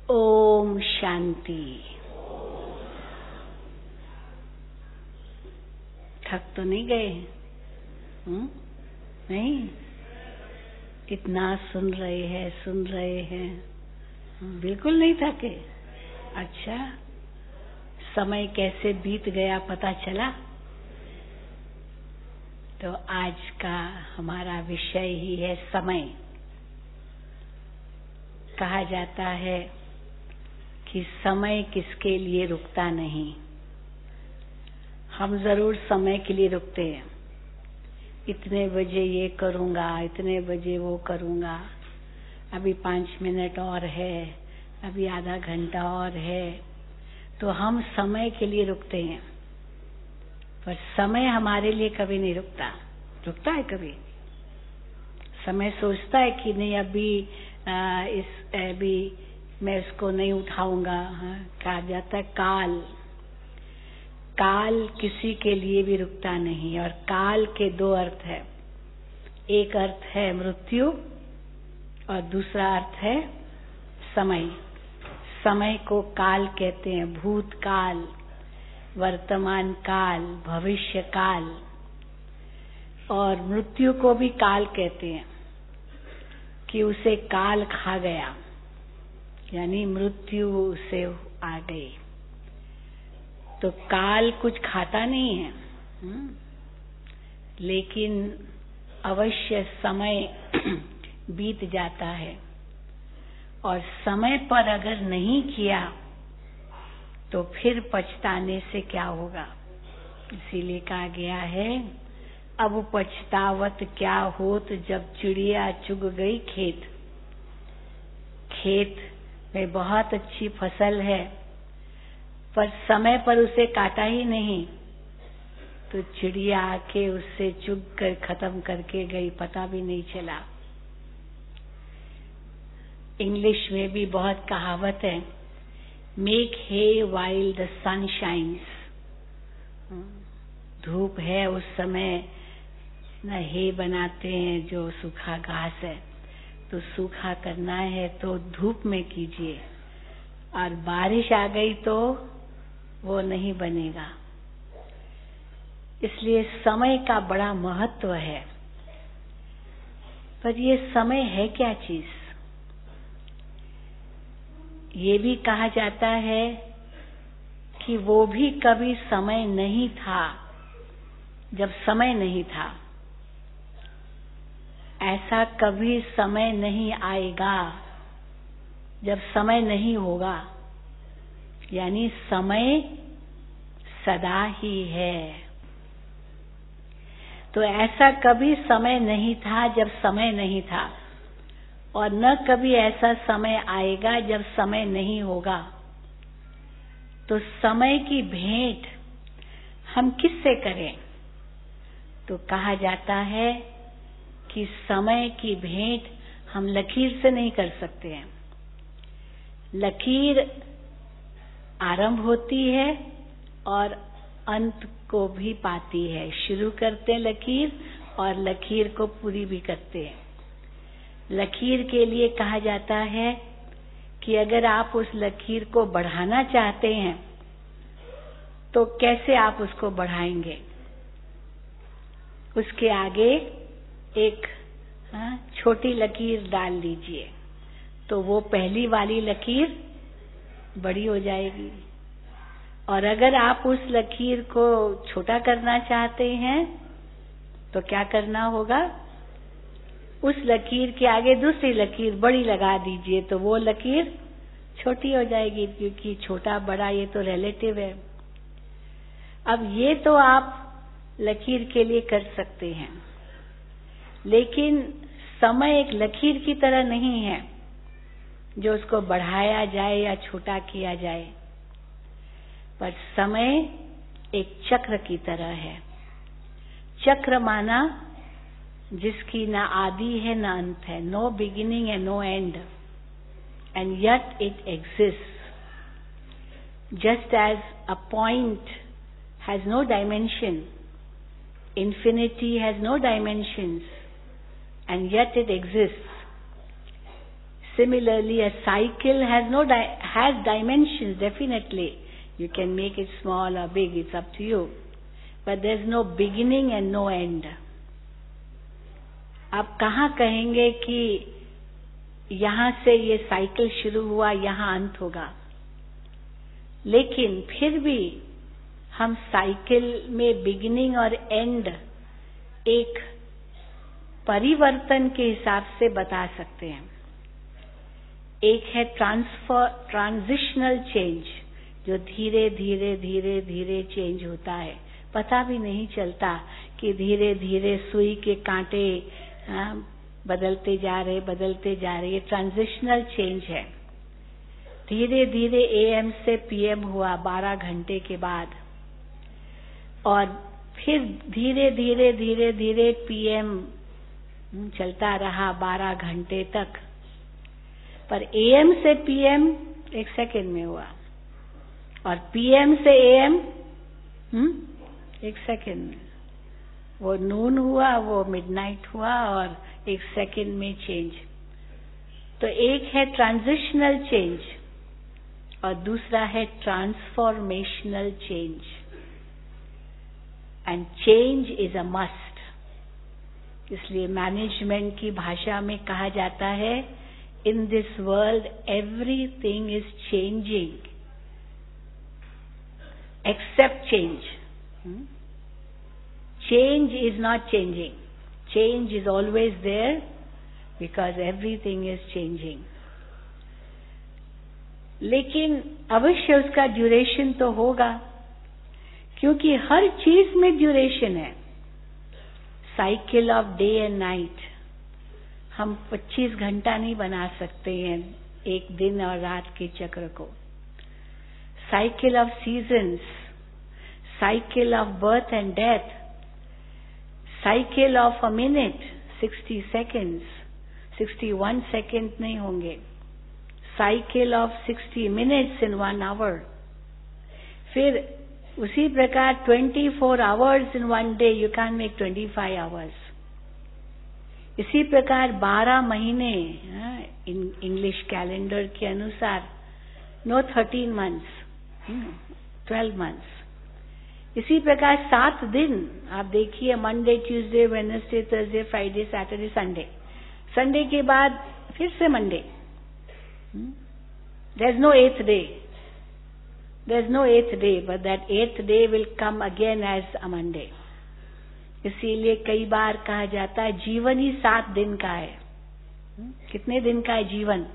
ओम शांति। थक तो नहीं गए? नहीं, कितना सुन रहे हैं। बिल्कुल नहीं थके? अच्छा, समय कैसे बीत गया पता चला? तो आज का हमारा विषय ही है समय। कहा जाता है कि समय किसके लिए रुकता नहीं। हम जरूर समय के लिए रुकते हैं। इतने बजे ये करूंगा, इतने बजे वो करूंगा, अभी 5 मिनट और है, अभी आधा घंटा और है, तो हम समय के लिए रुकते हैं। पर समय हमारे लिए कभी नहीं रुकता। रुकता है कभी? समय सोचता है कि नहीं, अभी मैं उसको नहीं उठाऊंगा। कहा जाता है काल किसी के लिए भी रुकता नहीं। और काल के 2 अर्थ है। एक अर्थ है मृत्यु और दूसरा अर्थ है समय। समय को काल कहते हैं, भूतकाल, वर्तमान काल, भविष्य काल। और मृत्यु को भी काल कहते हैं कि उसे काल खा गया, यानी मृत्यु उसे आ गई। तो काल कुछ खाता नहीं है, लेकिन अवश्य समय बीत जाता है। और समय पर अगर नहीं किया तो फिर पछताने से क्या होगा। इसीलिए कहा गया है, अब पछतावत क्या होत जब चिड़िया चुग गई खेत। खेत में बहुत अच्छी फसल है, पर समय पर उसे काटा ही नहीं, तो चिड़िया आके उससे चुग कर खत्म करके गई, पता भी नहीं चला। इंग्लिश में भी बहुत कहावत है, make hay while the sun shines. धूप है उस समय न हे बनाते हैं, जो सूखा घास है तो सूखा करना है तो धूप में कीजिए, और बारिश आ गई तो वो नहीं बनेगा। इसलिए समय का बड़ा महत्व है। पर ये समय है क्या चीज? ये भी कहा जाता है कि वो भी कभी समय नहीं था जब समय नहीं था। ऐसा कभी समय नहीं आएगा जब समय नहीं होगा। यानी समय सदा ही है। तो ऐसा कभी समय नहीं था जब समय नहीं था, और न कभी ऐसा समय आएगा जब समय नहीं होगा। तो समय की भेंट हम किससे करें? तो कहा जाता है कि समय की भेंट हम लकीर से नहीं कर सकते हैं। लकीर आरंभ होती है और अंत को भी पाती है। शुरू करते हैं लकीर और लकीर को पूरी भी करते हैं। लकीर के लिए कहा जाता है कि अगर आप उस लकीर को बढ़ाना चाहते हैं तो कैसे आप उसको बढ़ाएंगे? उसके आगे एक छोटी लकीर डाल लीजिए, तो वो पहली वाली लकीर बड़ी हो जाएगी। और अगर आप उस लकीर को छोटा करना चाहते हैं तो क्या करना होगा? उस लकीर के आगे दूसरी लकीर बड़ी लगा दीजिए, तो वो लकीर छोटी हो जाएगी, क्योंकि छोटा बड़ा ये तो रिलेटिव है। अब ये तो आप लकीर के लिए कर सकते हैं, लेकिन समय एक लकीर की तरह नहीं है जो उसको बढ़ाया जाए या छोटा किया जाए। पर समय एक चक्र की तरह है। चक्र माना जिसकी ना आदि है ना अंत है, no beginning and no end, and yet it exist. Just as a point has no dimension, infinity has no dimensions, and yet it exists. Similarly, a cycle has dimensions, definitely. You can make it small or big, it's up to you. But there's no beginning and no end. आप कहाँ कहेंगे कि यहाँ से ये cycle शुरू हुआ, यहाँ अंत होगा? लेकिन फिर भी हम साइकिल में बिगिनिंग और एंड एक परिवर्तन के हिसाब से बता सकते हैं. एक है ट्रांजिशनल चेंज, जो धीरे धीरे धीरे धीरे चेंज होता है. पता भी नहीं चलता कि धीरे धीरे सुई के कांटे बदलते जा रहे. ये ट्रांजिशनल चेंज है. धीरे धीरे AM से PM हुआ 12 घंटे के बाद, और फिर धीरे धीरे धीरे धीरे PM चलता रहा 12 घंटे तक. पर AM से PM 1 सेकेंड में हुआ, और PM से AM 1 सेकेंड में. वो नून हुआ, वो मिडनाइट हुआ, और 1 सेकेंड में चेंज. तो एक है ट्रांजिशनल चेंज और दूसरा है transformational change. And change is a must. इसलिए मैनेजमेंट की भाषा में कहा जाता है, in this world everything is changing except change. Change is not changing. Change is always there because everything is changing. लेकिन अवश्य उसका ड्यूरेशन तो होगा, क्योंकि हर चीज में ड्यूरेशन है. Cycle of day and night हम 25 घंटा नहीं बना सकते हैं एक दिन और रात के चक्र को. Cycle of seasons, cycle of birth and death, cycle of a minute 60 seconds, 61 second नहीं होंगे. Cycle of 60 minutes in 1 hour. फिर उसी प्रकार 24 hours in 1 day, you can make 25 hours. इसी प्रकार 12 महीने इंग्लिश कैलेंडर के अनुसार, नो 13 मंथ्स, 12 मंथ्स. इसी प्रकार 7 दिन आप देखिए, Monday, Tuesday, Wednesday, Thursday, Friday, Saturday, Sunday. Sunday के बाद फिर से Monday. There is no 8th day. There is no 8th day, but that 8th day will come again as a Monday. इसीलिए कई बार कहा जाता है जीवन ही 7 दिन का है. कितने दिन का है जीवन?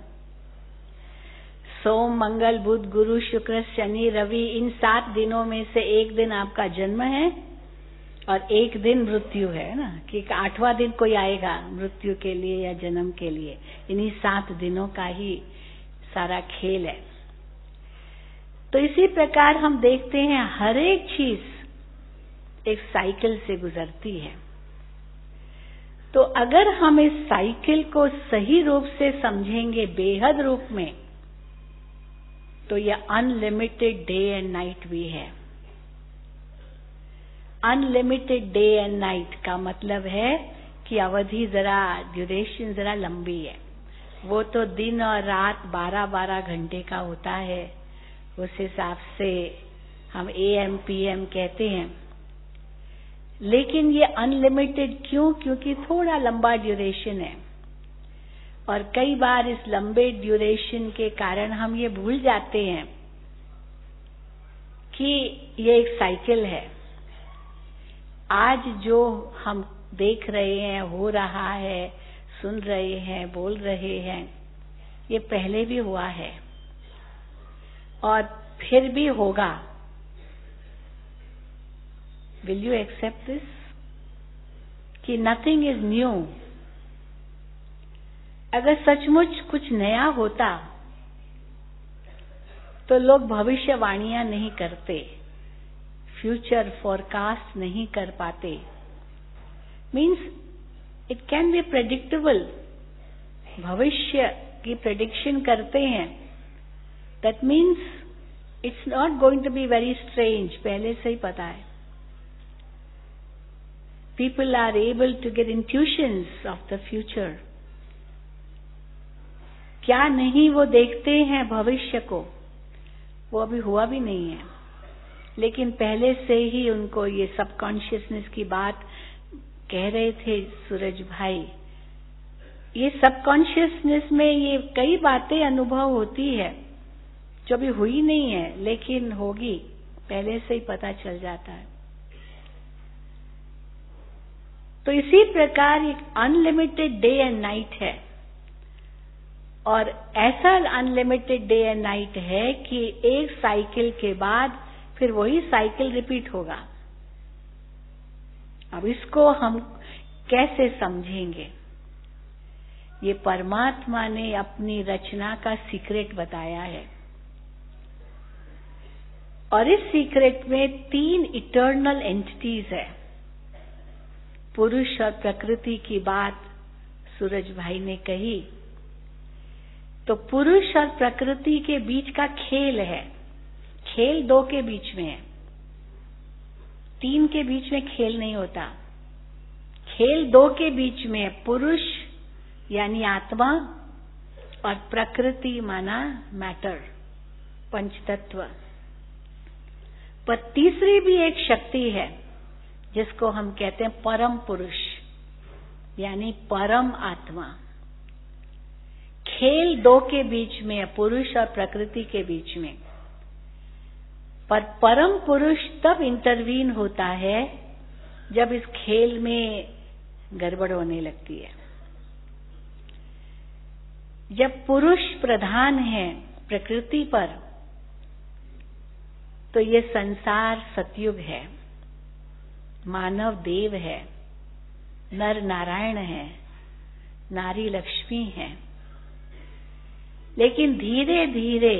सोम, मंगल, बुध, गुरु, शुक्र, शनि, रवि, इन 7 दिनों में से एक दिन आपका जन्म है और एक दिन मृत्यु है ना, कि 8वां दिन कोई आएगा मृत्यु के लिए या जन्म के लिए. इन्हीं 7 दिनों का ही सारा खेल है. तो इसी प्रकार हम देखते हैं हर एक चीज एक साइकिल से गुजरती है. तो अगर हम इस साइकिल को सही रूप से समझेंगे, बेहद रूप में, तो यह अनलिमिटेड डे एंड नाइट भी है. अनलिमिटेड डे एंड नाइट का मतलब है कि अवधि जरा, ड्यूरेशन जरा लंबी है. वो तो दिन और रात 12-12 घंटे का होता है. उस हिसाब से हम AM PM कहते हैं. लेकिन ये अनलिमिटेड क्यों? क्योंकि थोड़ा लंबा ड्यूरेशन है. और कई बार इस लंबे ड्यूरेशन के कारण हम ये भूल जाते हैं कि ये एक साइकिल है. आज जो हम देख रहे हैं, हो रहा है, सुन रहे हैं, बोल रहे हैं, ये पहले भी हुआ है और फिर भी होगा. विल यू एक्सेप्ट दिस कि नथिंग इज न्यू? अगर सचमुच कुछ नया होता तो लोग भविष्यवाणियां नहीं करते, फ्यूचर फॉरकास्ट नहीं कर पाते. Means it can be predictable. भविष्य की प्रेडिक्शन करते हैं. That means it's not going to be very strange. पहले से ही पता है. People are able to get intuitions of the future. क्या नहीं वो देखते हैं भविष्य को, वो अभी हुआ भी नहीं है, लेकिन पहले से ही उनको ये सबकॉन्शियसनेस की बात कह रहे थे सूरज भाई। ये सबकॉन्शियसनेस में ये कई बातें अनुभव होती है जो अभी हुई नहीं है, लेकिन होगी, पहले से ही पता चल जाता है। तो इसी प्रकार एक अनलिमिटेड डे एंड नाइट है, और ऐसा अनलिमिटेड डे एंड नाइट है कि एक साइकिल के बाद फिर वही साइकिल रिपीट होगा। अब इसको हम कैसे समझेंगे? ये परमात्मा ने अपनी रचना का सीक्रेट बताया है, और इस सीक्रेट में 3 इटर्नल एंटिटीज है। पुरुष और प्रकृति की बात सूरज भाई ने कही, तो पुरुष और प्रकृति के बीच का खेल है। खेल 2 के बीच में है, 3 के बीच में खेल नहीं होता। खेल 2 के बीच में है, पुरुष यानी आत्मा और प्रकृति माना मैटर, पंचतत्व। पर तीसरी भी एक शक्ति है जिसको हम कहते हैं परम पुरुष यानी परम आत्मा। खेल 2 के बीच में है, पुरुष और प्रकृति के बीच में। पर परम पुरुष तब इंटरवीन होता है जब इस खेल में गड़बड़ होने लगती है। जब पुरुष प्रधान है प्रकृति पर, तो ये संसार सतयुग है, मानव देव है, नर नारायण है, नारी लक्ष्मी है। लेकिन धीरे धीरे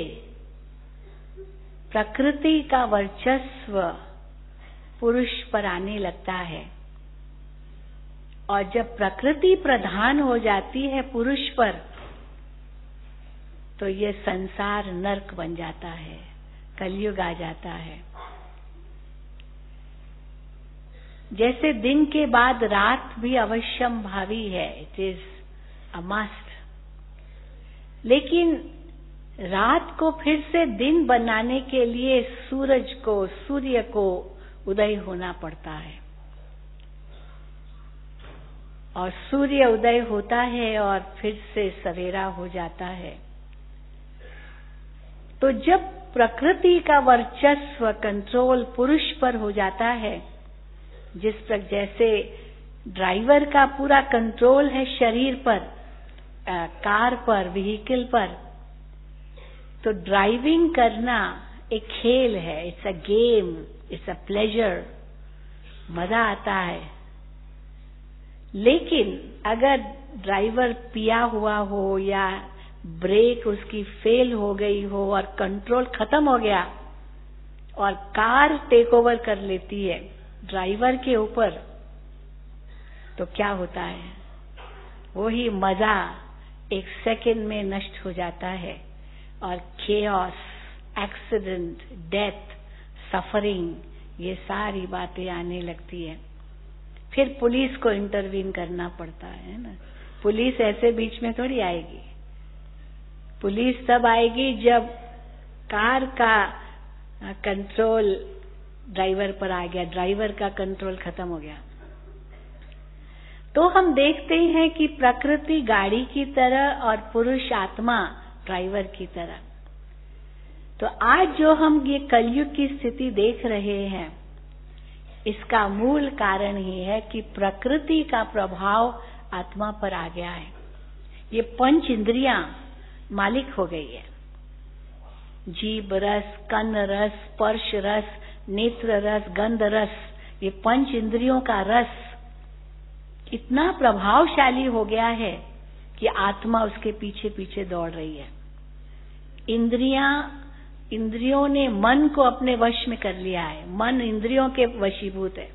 प्रकृति का वर्चस्व पुरुष पर आने लगता है, और जब प्रकृति प्रधान हो जाती है पुरुष पर, तो ये संसार नर्क बन जाता है, कलयुग आ जाता है। जैसे दिन के बाद रात भी अवश्यम भावी है, इट इज अ मस्ट, लेकिन रात को फिर से दिन बनाने के लिए सूर्य को उदय होना पड़ता है, और सूर्य उदय होता है और फिर से सवेरा हो जाता है। तो जब प्रकृति का वर्चस्व कंट्रोल पुरुष पर हो जाता है, जिस पर जैसे ड्राइवर का पूरा कंट्रोल है शरीर पर, कार पर, व्हीकल पर, तो ड्राइविंग करना एक खेल है, it's a game, it's a pleasure, मजा आता है। लेकिन अगर ड्राइवर पिया हुआ हो या ब्रेक उसकी फेल हो गई हो और कंट्रोल खत्म हो गया और कार टेक ओवर कर लेती है ड्राइवर के ऊपर, तो क्या होता है? वही मजा एक सेकंड में नष्ट हो जाता है, और केओस, एक्सीडेंट, डेथ, सफरिंग, ये सारी बातें आने लगती है। फिर पुलिस को इंटरवीन करना पड़ता है ना। पुलिस ऐसे बीच में थोड़ी आएगी। पुलिस तब आएगी जब कार का कंट्रोल ड्राइवर पर आ गया, ड्राइवर का कंट्रोल खत्म हो गया। तो हम देखते हैं कि प्रकृति गाड़ी की तरह और पुरुष आत्मा ड्राइवर की तरह। तो आज जो हम ये कलयुग की स्थिति देख रहे हैं, इसका मूल कारण ही है कि प्रकृति का प्रभाव आत्मा पर आ गया है। ये 5 इंद्रियां मालिक हो गई है। जीभ रस, कन्न रस, स्पर्श रस, नेत्र रस, गंध रस, ये 5 इंद्रियों का रस इतना प्रभावशाली हो गया है कि आत्मा उसके पीछे पीछे दौड़ रही है। इंद्रियों ने मन को अपने वश में कर लिया है, मन इंद्रियों के वशीभूत है।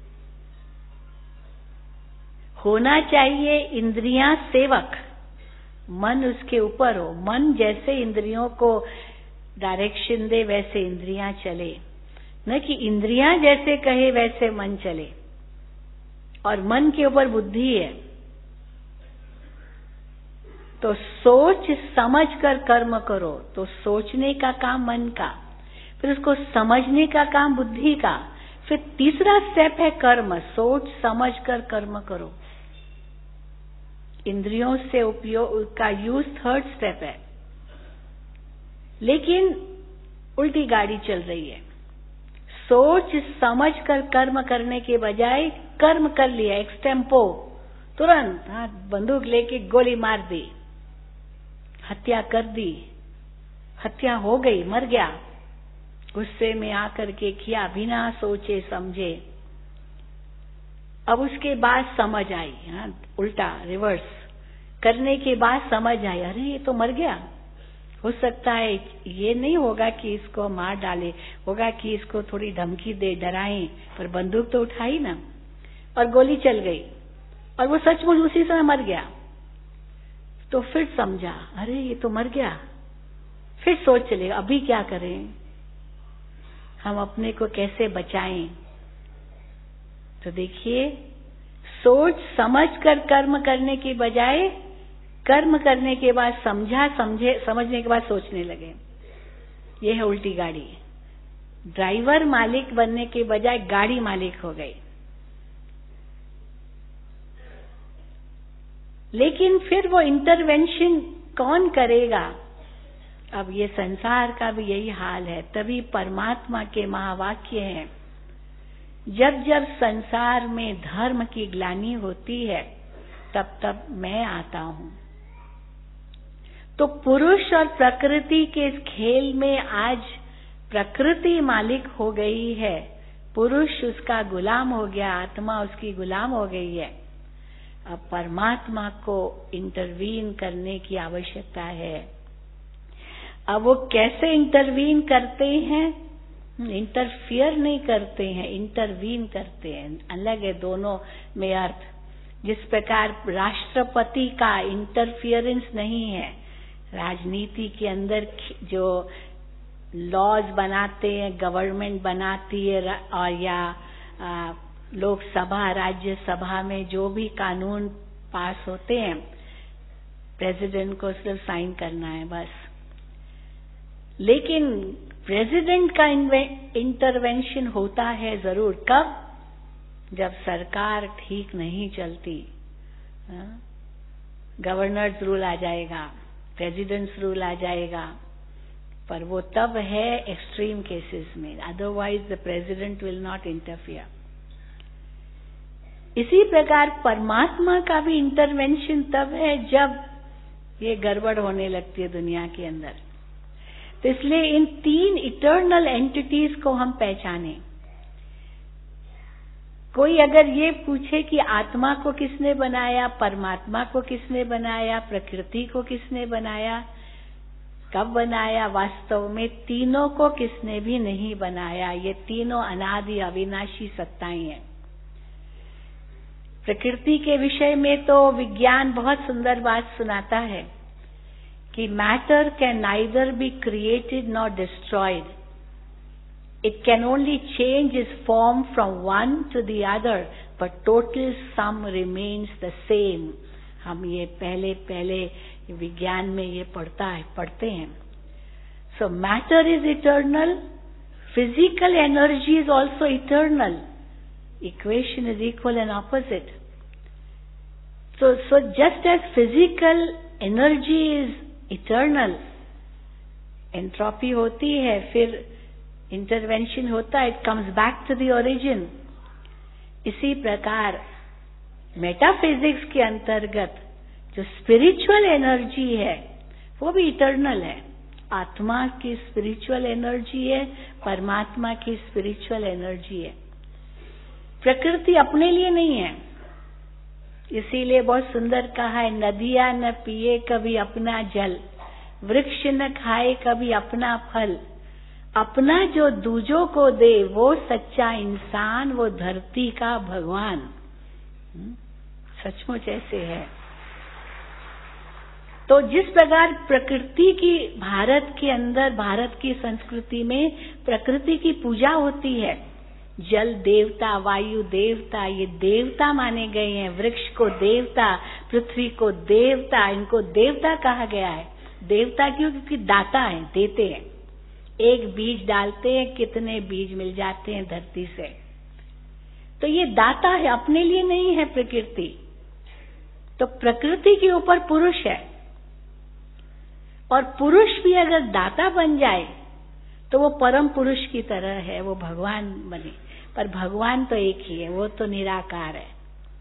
होना चाहिए इंद्रियां सेवक, मन उसके ऊपर हो। मन जैसे इंद्रियों को डायरेक्शन दे वैसे इंद्रियां चले, न कि इंद्रियां जैसे कहे वैसे मन चले। और मन के ऊपर बुद्धि है, तो सोच समझ कर कर्म करो, तो सोचने का काम मन का, फिर उसको समझने का काम बुद्धि का, फिर तीसरा स्टेप है कर्म, सोच समझ कर कर्म करो। इंद्रियों से उपयोग का यूज थर्ड स्टेप है। लेकिन उल्टी गाड़ी चल रही है। सोच समझ कर कर्म करने के बजाय कर्म कर लिया एक्सटेम्पो, तुरंत बंदूक लेके गोली मार दी, हत्या कर दी, हत्या हो गई, मर गया, गुस्से में आकर के किया बिना सोचे समझे। अब उसके बाद समझ आई, उल्टा रिवर्स करने के बाद समझ आई, अरे ये तो मर गया। हो सकता है ये नहीं होगा कि इसको मार डाले, होगा कि इसको थोड़ी धमकी दे, डराएं, पर बंदूक तो उठाई ना, और गोली चल गई, और वो सचमुच उसी समय मर गया। तो फिर समझा, अरे ये तो मर गया। फिर सोच चले अभी क्या करें, हम अपने को कैसे बचाएं। तो देखिए, सोच समझ कर कर्म करने की बजाय कर्म करने के बाद समझने के बाद सोचने लगे, ये है उल्टी गाड़ी। ड्राइवर मालिक बनने के बजाय गाड़ी मालिक हो गई। लेकिन फिर वो इंटरवेंशन कौन करेगा? अब ये संसार का भी यही हाल है। तभी परमात्मा के महावाक्य हैं, जब जब संसार में धर्म की ग्लानि होती है तब तब मैं आता हूं। तो पुरुष और प्रकृति के इस खेल में आज प्रकृति मालिक हो गई है, पुरुष उसका गुलाम हो गया, आत्मा उसकी गुलाम हो गई है। अब परमात्मा को इंटरवीन करने की आवश्यकता है। अब वो कैसे इंटरवीन करते हैं? इंटरफियर नहीं करते हैं, इंटरवीन करते हैं। अलग है दोनों में अर्थ। जिस प्रकार राष्ट्रपति का इंटरफियरेंस नहीं है, राजनीति के अंदर जो लॉज बनाते हैं, गवर्नमेंट बनाती है, और या लोकसभा राज्यसभा में जो भी कानून पास होते हैं, प्रेसिडेंट को सिर्फ साइन करना है बस। लेकिन प्रेसिडेंट का इंटरवेंशन होता है जरूर, कब? जब सरकार ठीक नहीं चलती, गवर्नर्स रूल आ जाएगा, प्रेसिडेंट्स रूल आ जाएगा, पर वो तब है एक्सट्रीम केसेस में, otherwise the president will not interfere. इसी प्रकार परमात्मा का भी इंटरवेंशन तब है जब ये गड़बड़ होने लगती है दुनिया के अंदर। तो इसलिए इन तीन इटर्नल एंटिटीज को हम पहचाने। कोई अगर ये पूछे कि आत्मा को किसने बनाया, परमात्मा को किसने बनाया, प्रकृति को किसने बनाया, कब बनाया, वास्तव में तीनों को किसने भी नहीं बनाया। ये तीनों अनादि अविनाशी सत्ताएं हैं। प्रकृति के विषय में तो विज्ञान बहुत सुंदर बात सुनाता है कि matter can neither be created nor destroyed, it can only change its form from one to the other, but total sum remains the same. हम ये पहले विज्ञान में ये पढ़ते हैं। So matter is eternal, physical energy is also eternal, equation is equal and opposite. So just as physical energy is eternal, entropy होती है, फिर intervention होता है, it comes back to the origin. इसी प्रकार मेटाफिजिक्स के अंतर्गत जो स्पिरिचुअल एनर्जी है वो भी इटर्नल है। आत्मा की स्पिरिचुअल एनर्जी है, परमात्मा की स्पिरिचुअल एनर्जी है। प्रकृति अपने लिए नहीं है, इसीलिए बहुत सुंदर कहा है, नदियां न पिए कभी अपना जल, वृक्ष न खाए कभी अपना फल, अपना जो दूजों को दे वो सच्चा इंसान, वो धरती का भगवान। सचमुच ऐसे है। तो जिस प्रकार प्रकृति की भारत के अंदर, भारत की संस्कृति में प्रकृति की पूजा होती है, जल देवता, वायु देवता, ये देवता माने गए हैं। वृक्ष को देवता, पृथ्वी को देवता, इनको देवता कहा गया है। देवता क्यों? क्योंकि दाता है, देते हैं। एक बीज डालते हैं, कितने बीज मिल जाते हैं धरती से। तो ये दाता है, अपने लिए नहीं है प्रकृति। तो प्रकृति के ऊपर पुरुष है, और पुरुष भी अगर दाता बन जाए तो वो परम पुरुष की तरह है, वो भगवान बने। पर भगवान तो एक ही है, वो तो निराकार है।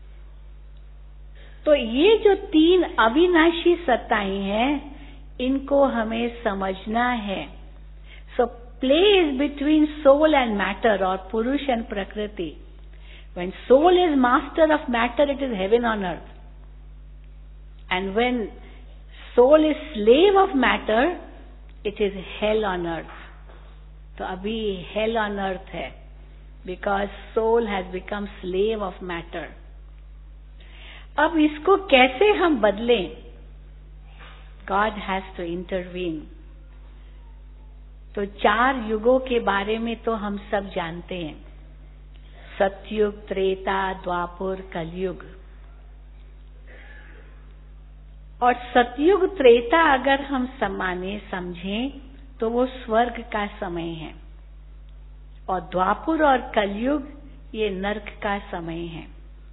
तो ये जो तीन अविनाशी सत्ताएं हैं, इनको हमें समझना है। So play is between soul and matter, और पुरुष एंड प्रकृति। When soul is master of matter, it is heaven on earth, and when soul is slave of matter, it is hell on earth. तो अभी hell on earth है, because soul has become slave of matter. अब इसको कैसे हम बदलें? God has to intervene. तो 4 युगों के बारे में तो हम सब जानते हैं, सतयुग, त्रेता, द्वापर, कलयुग। और सतयुग त्रेता अगर हम माने समझें तो वो स्वर्ग का समय है, और द्वापर और कलयुग ये नरक का समय है।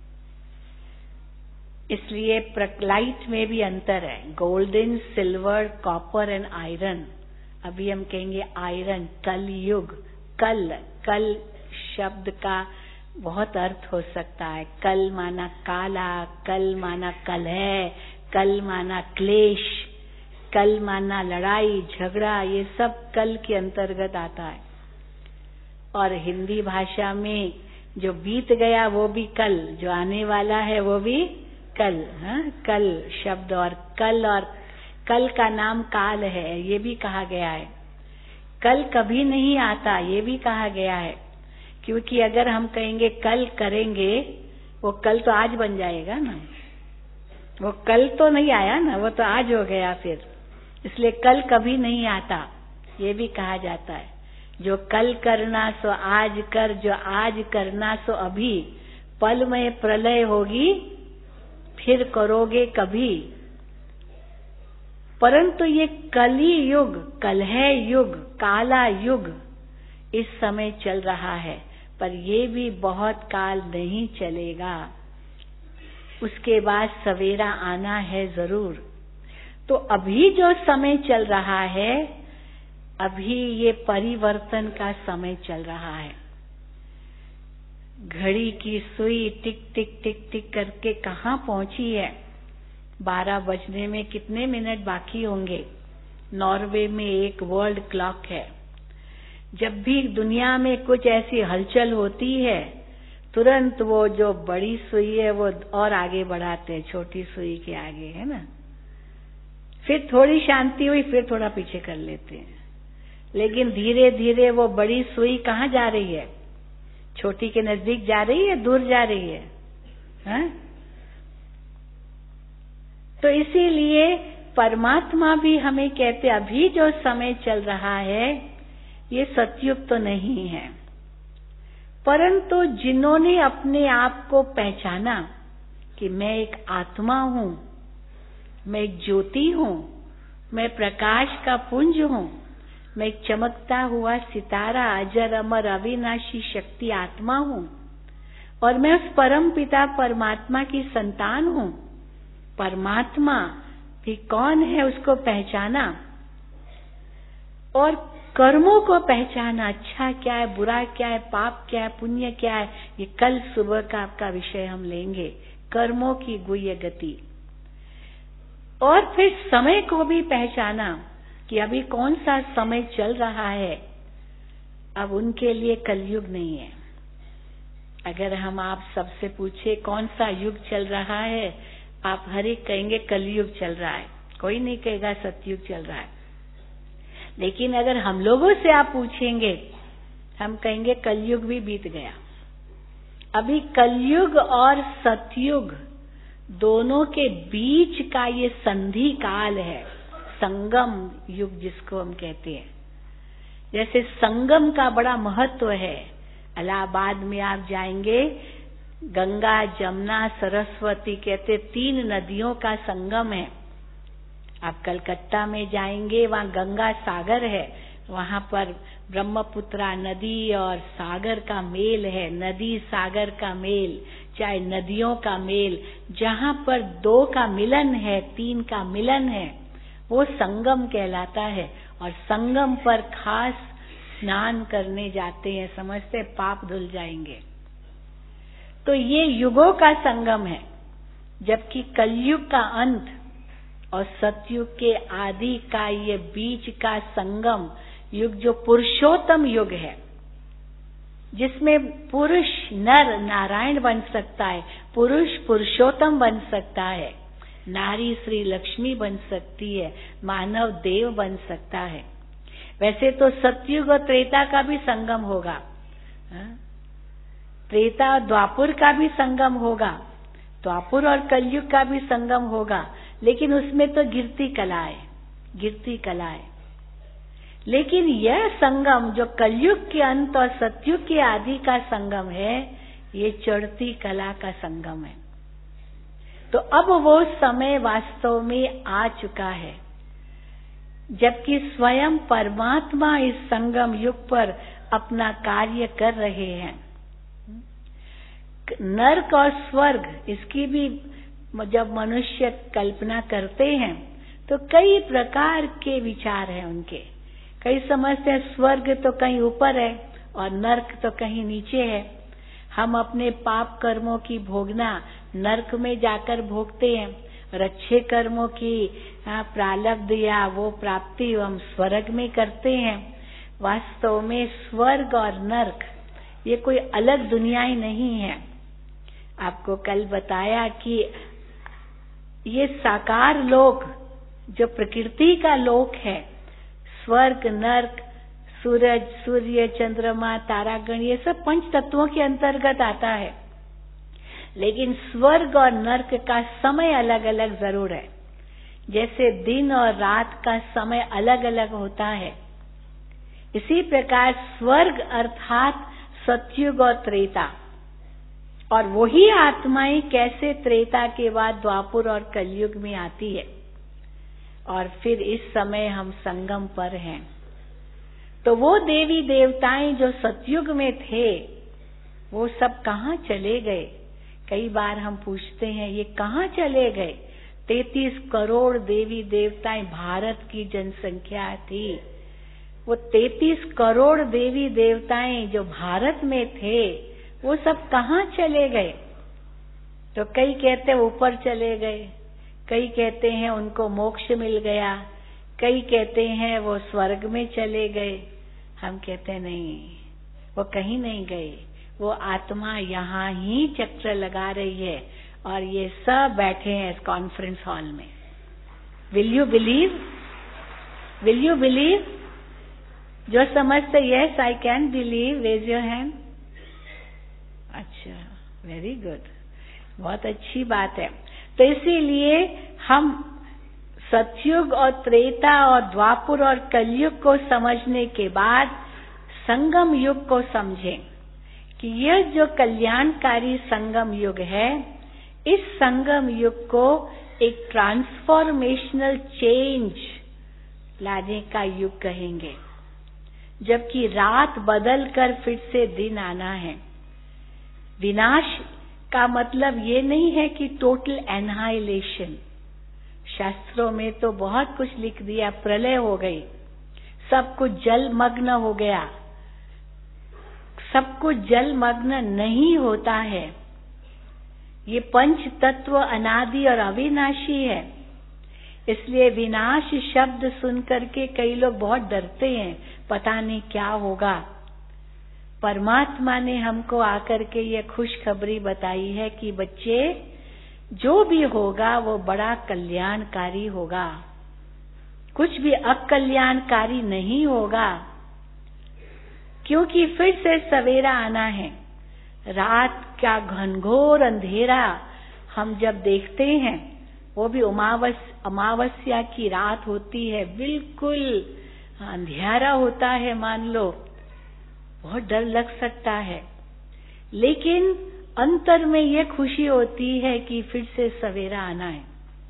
इसलिए लाइट में भी अंतर है, golden, silver, copper and iron. अभी हम कहेंगे आयरन, कलयुग। कल शब्द का बहुत अर्थ हो सकता है। कल माना काला, कल माना कलह, कल माना क्लेश, कल माना लड़ाई झगड़ा, ये सब कल के अंतर्गत आता है। और हिंदी भाषा में जो बीत गया वो भी कल, जो आने वाला है वो भी कल। हाँ, कल शब्द, और कल का नाम काल है, ये भी कहा गया है। कल कभी नहीं आता, ये भी कहा गया है, क्योंकि अगर हम कहेंगे कल करेंगे, वो कल तो आज बन जाएगा ना, वो कल तो नहीं आया ना, वो तो आज हो गया फिर। इसलिए कल कभी नहीं आता, ये भी कहा जाता है। जो कल करना सो आज कर, जो आज करना सो अभी, पल में प्रलय होगी फिर करोगे कभी। परंतु ये कली युग, कलह युग, काला युग इस समय चल रहा है, पर ये भी बहुत काल नहीं चलेगा, उसके बाद सवेरा आना है जरूर। तो अभी जो समय चल रहा है, अभी ये परिवर्तन का समय चल रहा है। घड़ी की सुई टिक टिक टिक टिक करके कहाँ पहुंची है? 12 बजने में कितने मिनट बाकी होंगे? नॉर्वे में एक वर्ल्ड क्लॉक है। जब भी दुनिया में कुछ ऐसी हलचल होती है, तुरंत वो जो बड़ी सुई है वो और आगे बढ़ाते हैं छोटी सुई के आगे, है ना। फिर थोड़ी शांति हुई, फिर थोड़ा पीछे कर लेते हैं, लेकिन धीरे धीरे वो बड़ी सुई कहाँ जा रही है? छोटी के नजदीक जा रही है, दूर जा रही है, हाँ? तो इसीलिए परमात्मा भी हमें कहते, अभी जो समय चल रहा है ये सतयुग तो नहीं है, परंतु जिन्होंने अपने आप को पहचाना कि मैं एक आत्मा हूं, मैं एक ज्योति हूं, मैं प्रकाश का पुंज हूं, मैं एक चमकता हुआ सितारा, अजर अमर अविनाशी शक्ति आत्मा हूं, और मैं उस परम पिता परमात्मा की संतान हूं। परमात्मा भी कौन है उसको पहचाना, और कर्मों को पहचाना, अच्छा क्या है, बुरा क्या है, पाप क्या है, पुण्य क्या है। ये कल सुबह का आपका विषय हम लेंगे, कर्मों की गुह्य गति। और फिर समय को भी पहचाना कि अभी कौन सा समय चल रहा है। अब उनके लिए कलयुग नहीं है। अगर हम आप सबसे पूछे कौन सा युग चल रहा है, आप हर एक कहेंगे कलयुग चल रहा है, कोई नहीं कहेगा सतयुग चल रहा है। लेकिन अगर हम लोगों से आप पूछेंगे, हम कहेंगे कलयुग भी बीत गया। अभी कलयुग और सतयुग दोनों के बीच का ये संधि काल है, संगम युग जिसको हम कहते हैं। जैसे संगम का बड़ा महत्व है, इलाहाबाद में आप जाएंगे, गंगा, जमुना, सरस्वती कहते 3 नदियों का संगम है। आप कलकत्ता में जाएंगे, वहाँ गंगा सागर है, वहाँ पर ब्रह्मपुत्रा नदी और सागर का मेल है, नदी सागर का मेल, चाहे नदियों का मेल, जहाँ पर 2 का मिलन है, 3 का मिलन है, वो संगम कहलाता है। और संगम पर खास स्नान करने जाते हैं, समझते पाप धुल जाएंगे। तो ये युगों का संगम है, जबकि कलयुग का अंत और सतयुग के आदि का ये बीच का संगम युग जो पुरुषोत्तम युग है, जिसमें पुरुष नर नारायण बन सकता है, पुरुष पुरुषोत्तम बन सकता है, नारी श्री लक्ष्मी बन सकती है, मानव देव बन सकता है। वैसे तो सतयुग और त्रेता का भी संगम होगा, त्रेता और द्वापुर का भी संगम होगा, द्वापुर और कलयुग का भी संगम होगा, लेकिन उसमें तो गिरती कला है, गिरती कला है। लेकिन यह संगम जो कलयुग के अंत और सतयुग के आदि का संगम है, ये चढ़ती कला का संगम है। तो अब वो समय वास्तव में आ चुका है, जबकि स्वयं परमात्मा इस संगम युग पर अपना कार्य कर रहे हैं। नरक और स्वर्ग, इसकी भी जब मनुष्य कल्पना करते हैं तो कई प्रकार के विचार हैं उनके। कई समझते हैं स्वर्ग तो कहीं ऊपर है और नरक तो कहीं नीचे है। हम अपने पाप कर्मों की भोगना नरक में जाकर भोगते हैं, और अच्छे कर्मों की प्रारब्ध या वो प्राप्ति हम स्वर्ग में करते हैं। वास्तव में स्वर्ग और नरक ये कोई अलग दुनिया ही नहीं है। आपको कल बताया कि ये साकार लोक जो प्रकृति का लोक है, स्वर्ग, नरक, सूरज, सूर्य, चंद्रमा, तारागण, ये सब 5 तत्वों के अंतर्गत आता है। लेकिन स्वर्ग और नरक का समय अलग अलग जरूर है। जैसे दिन और रात का समय अलग अलग होता है, इसी प्रकार स्वर्ग अर्थात सतयुग और त्रेता, और वही आत्माएं कैसे त्रेता के बाद द्वापुर और कलयुग में आती है, और फिर इस समय हम संगम पर हैं। तो वो देवी देवताएं जो सतयुग में थे, वो सब कहाँ चले गए? कई बार हम पूछते हैं ये कहाँ चले गए? 33 करोड़ देवी देवताएं भारत की जनसंख्या थी। वो 33 करोड़ देवी देवताएं जो भारत में थे, वो सब कहाँ चले गए? तो कई कहते हैं ऊपर चले गए, कई कहते हैं उनको मोक्ष मिल गया, कई कहते हैं वो स्वर्ग में चले गए। हम कहते हैं नहीं, वो कहीं नहीं गए, वो आत्मा यहाँ ही चक्र लगा रही है, और ये सब बैठे हैं इस कॉन्फ्रेंस हॉल में। Will you believe? Will you believe? जो समझते yes I can believe, raise your hand. अच्छा, वेरी गुड, बहुत अच्छी बात है। तो इसीलिए हम सतयुग और त्रेता और द्वापुर और कलयुग को समझने के बाद संगम युग को समझें कि यह जो कल्याणकारी संगम युग है, इस संगम युग को एक ट्रांसफॉर्मेशनल चेंज लाने का युग कहेंगे, जबकि रात बदलकर फिर से दिन आना है। विनाश का मतलब ये नहीं है कि टोटल एनहाइलेशन। शास्त्रों में तो बहुत कुछ लिख दिया, प्रलय हो गई, सब कुछ जलमग्न हो गया। सब कुछ जलमग्न नहीं होता है। ये 5 तत्व अनादि और अविनाशी है। इसलिए विनाश शब्द सुनकर के कई लोग बहुत डरते हैं, पता नहीं क्या होगा। परमात्मा ने हमको आकर के ये खुशखबरी बताई है कि बच्चे, जो भी होगा वो बड़ा कल्याणकारी होगा, कुछ भी अकल्याणकारी नहीं होगा, क्योंकि फिर से सवेरा आना है। रात का घनघोर अंधेरा हम जब देखते हैं, वो भी अमावस्या की रात होती है, बिल्कुल अंधेरा होता है मान लो, बहुत डर लग सकता है, लेकिन अंतर में ये खुशी होती है कि फिर से सवेरा आना है।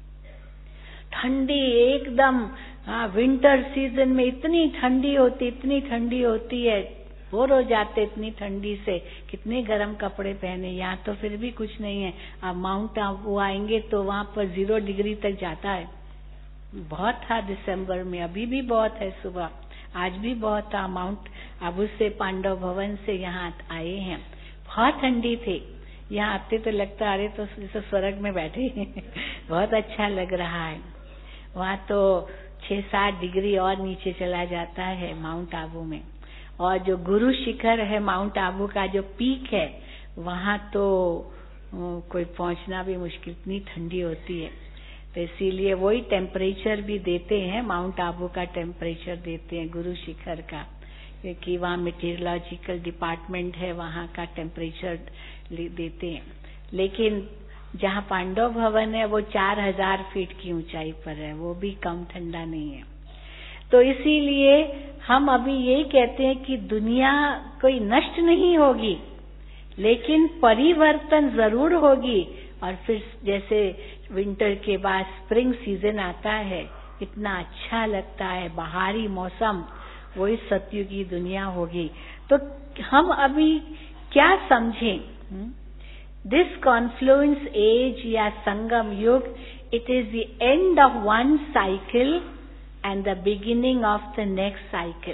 ठंडी एकदम, विंटर सीजन में इतनी ठंडी होती है, बोर हो जाते इतनी ठंडी से, कितने गर्म कपड़े पहने। यहाँ तो फिर भी कुछ नहीं है। अब माउंट आबू आएंगे तो वहां पर 0 डिग्री तक जाता है। बहुत था दिसंबर में, अभी भी बहुत है, सुबह आज भी बहुत था। माउंट आबू से, पांडव भवन से यहाँ आए हैं, बहुत ठंडी थी। यहाँ आते तो लगता अरे तो जैसे स्वर्ग में बैठे बहुत अच्छा लग रहा है। वहाँ तो 6-7 डिग्री और नीचे चला जाता है माउंट आबू में। और जो गुरु शिखर है माउंट आबू का, जो पीक है, वहाँ तो कोई पहुंचना भी मुश्किल, इतनी ठंडी होती है। तो इसीलिए वही टेम्परेचर भी देते हैं, माउंट आबू का टेम्परेचर देते हैं गुरु शिखर का, क्योंकि वहाँ मेटीरियोलॉजिकल डिपार्टमेंट है, वहाँ का टेम्परेचर देते हैं। लेकिन जहाँ पांडव भवन है वो 4000 फीट की ऊंचाई पर है, वो भी कम ठंडा नहीं है। तो इसीलिए हम अभी यही कहते हैं कि दुनिया कोई नष्ट नहीं होगी, लेकिन परिवर्तन जरूर होगी। और फिर जैसे विंटर के बाद स्प्रिंग सीजन आता है, इतना अच्छा लगता है, बहारी मौसम, वही सतयुगी दुनिया होगी। तो हम अभी क्या समझें? दिस कॉन्फ्लुएंस एज या संगम युग, it is the end of one cycle and the beginning of the next cycle.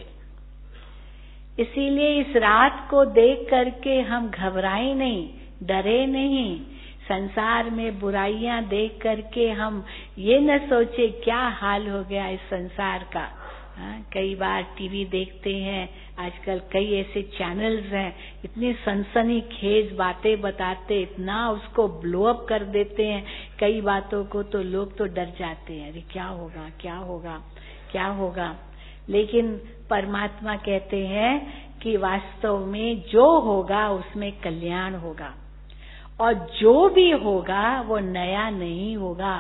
इसीलिए इस रात को देख करके हम घबराए नहीं, डरे नहीं। संसार में बुराइयां देख करके हम ये न सोचे क्या हाल हो गया इस संसार का। कई बार टीवी देखते हैं, आजकल कई ऐसे चैनल्स हैं, इतनी सनसनीखेज बातें बताते, इतना उसको ब्लो अप कर देते हैं कई बातों को, तो लोग तो डर जाते हैं, अरे क्या होगा क्या होगा क्या होगा। लेकिन परमात्मा कहते हैं कि वास्तव में जो होगा उसमें कल्याण होगा, और जो भी होगा वो नया नहीं होगा।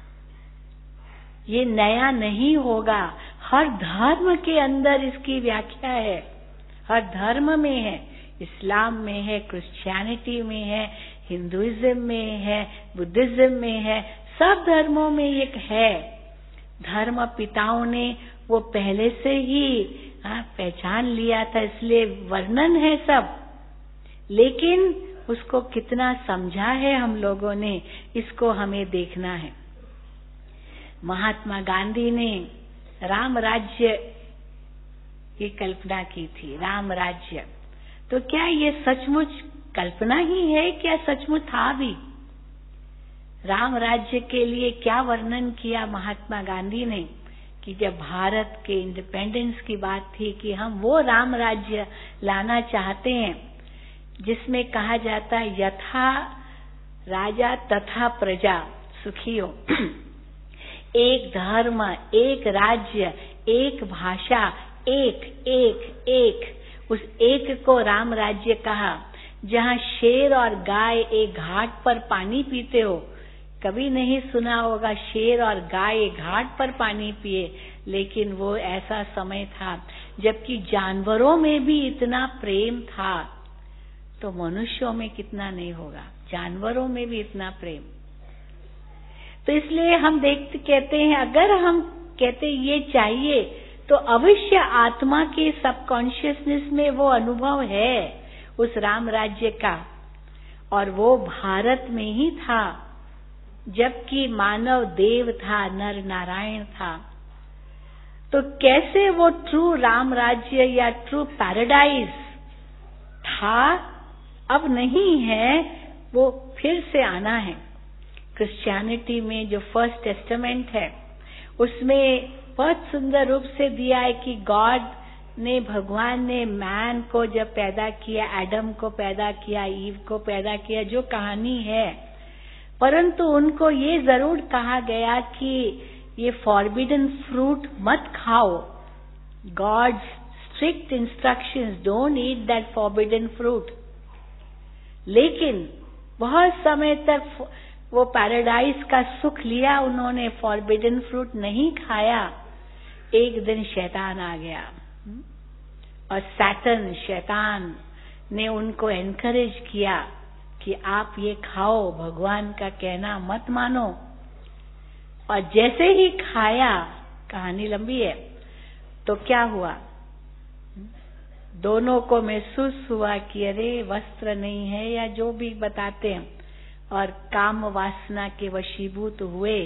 ये नया नहीं होगा। हर धर्म के अंदर इसकी व्याख्या है, हर धर्म में है, इस्लाम में है, क्रिश्चियनिटी में है, हिंदुइज्म में है, बुद्धिज्म में है, सब धर्मों में एक है। धर्म पिताओं ने वो पहले से ही पहचान लिया था, इसलिए वर्णन है सब। लेकिन उसको कितना समझा है हम लोगों ने, इसको हमें देखना है। महात्मा गांधी ने राम राज्य की कल्पना की थी, राम राज्य। तो क्या ये सचमुच कल्पना ही है, क्या सचमुच था भी? राम राज्य के लिए क्या वर्णन किया महात्मा गांधी ने, कि जब भारत के इंडिपेंडेंस की बात थी कि हम वो राम राज्य लाना चाहते हैं जिसमें कहा जाता है यथा राजा तथा प्रजा सुखी हो। एक धर्म, एक राज्य, एक भाषा, एक उस एक को राम राज्य कहा। जहाँ शेर और गाय एक घाट पर पानी पीते हो, कभी नहीं सुना होगा शेर और गाय एक घाट पर पानी पिए, लेकिन वो ऐसा समय था जबकि जानवरों में भी इतना प्रेम था, तो मनुष्यों में कितना नहीं होगा, जानवरों में भी इतना प्रेम। तो इसलिए हम कहते हैं, अगर हम कहते ये चाहिए, तो अवश्य आत्मा के सबकॉन्शियसनेस में वो अनुभव है उस राम राज्य का, और वो भारत में ही था, जबकि मानव देव था, नर नारायण था। तो कैसे वो ट्रू राम राज्य या ट्रू पैराडाइज था, अब नहीं है, वो फिर से आना है। क्रिश्चियनिटी में जो फर्स्ट टेस्टामेंट है, उसमें बहुत सुंदर रूप से दिया है कि गॉड ने, भगवान ने मैन को जब पैदा किया, एडम को पैदा किया, ईव को पैदा किया, जो कहानी है, परंतु उनको ये जरूर कहा गया कि ये फॉरबिडन फ्रूट मत खाओ। God's strict instructions, don't eat that forbidden fruit. लेकिन बहुत समय तक वो पैराडाइज का सुख लिया उन्होंने, फॉरबिडन फ्रूट नहीं खाया। एक दिन शैतान आ गया और सैटन शैतान ने उनको एनकरेज किया कि आप ये खाओ, भगवान का कहना मत मानो। और जैसे ही खाया, कहानी लंबी है, तो क्या हुआ, दोनों को महसूस हुआ कि अरे वस्त्र नहीं है या जो भी बताते हैं, और काम वासना के वशीभूत हुए,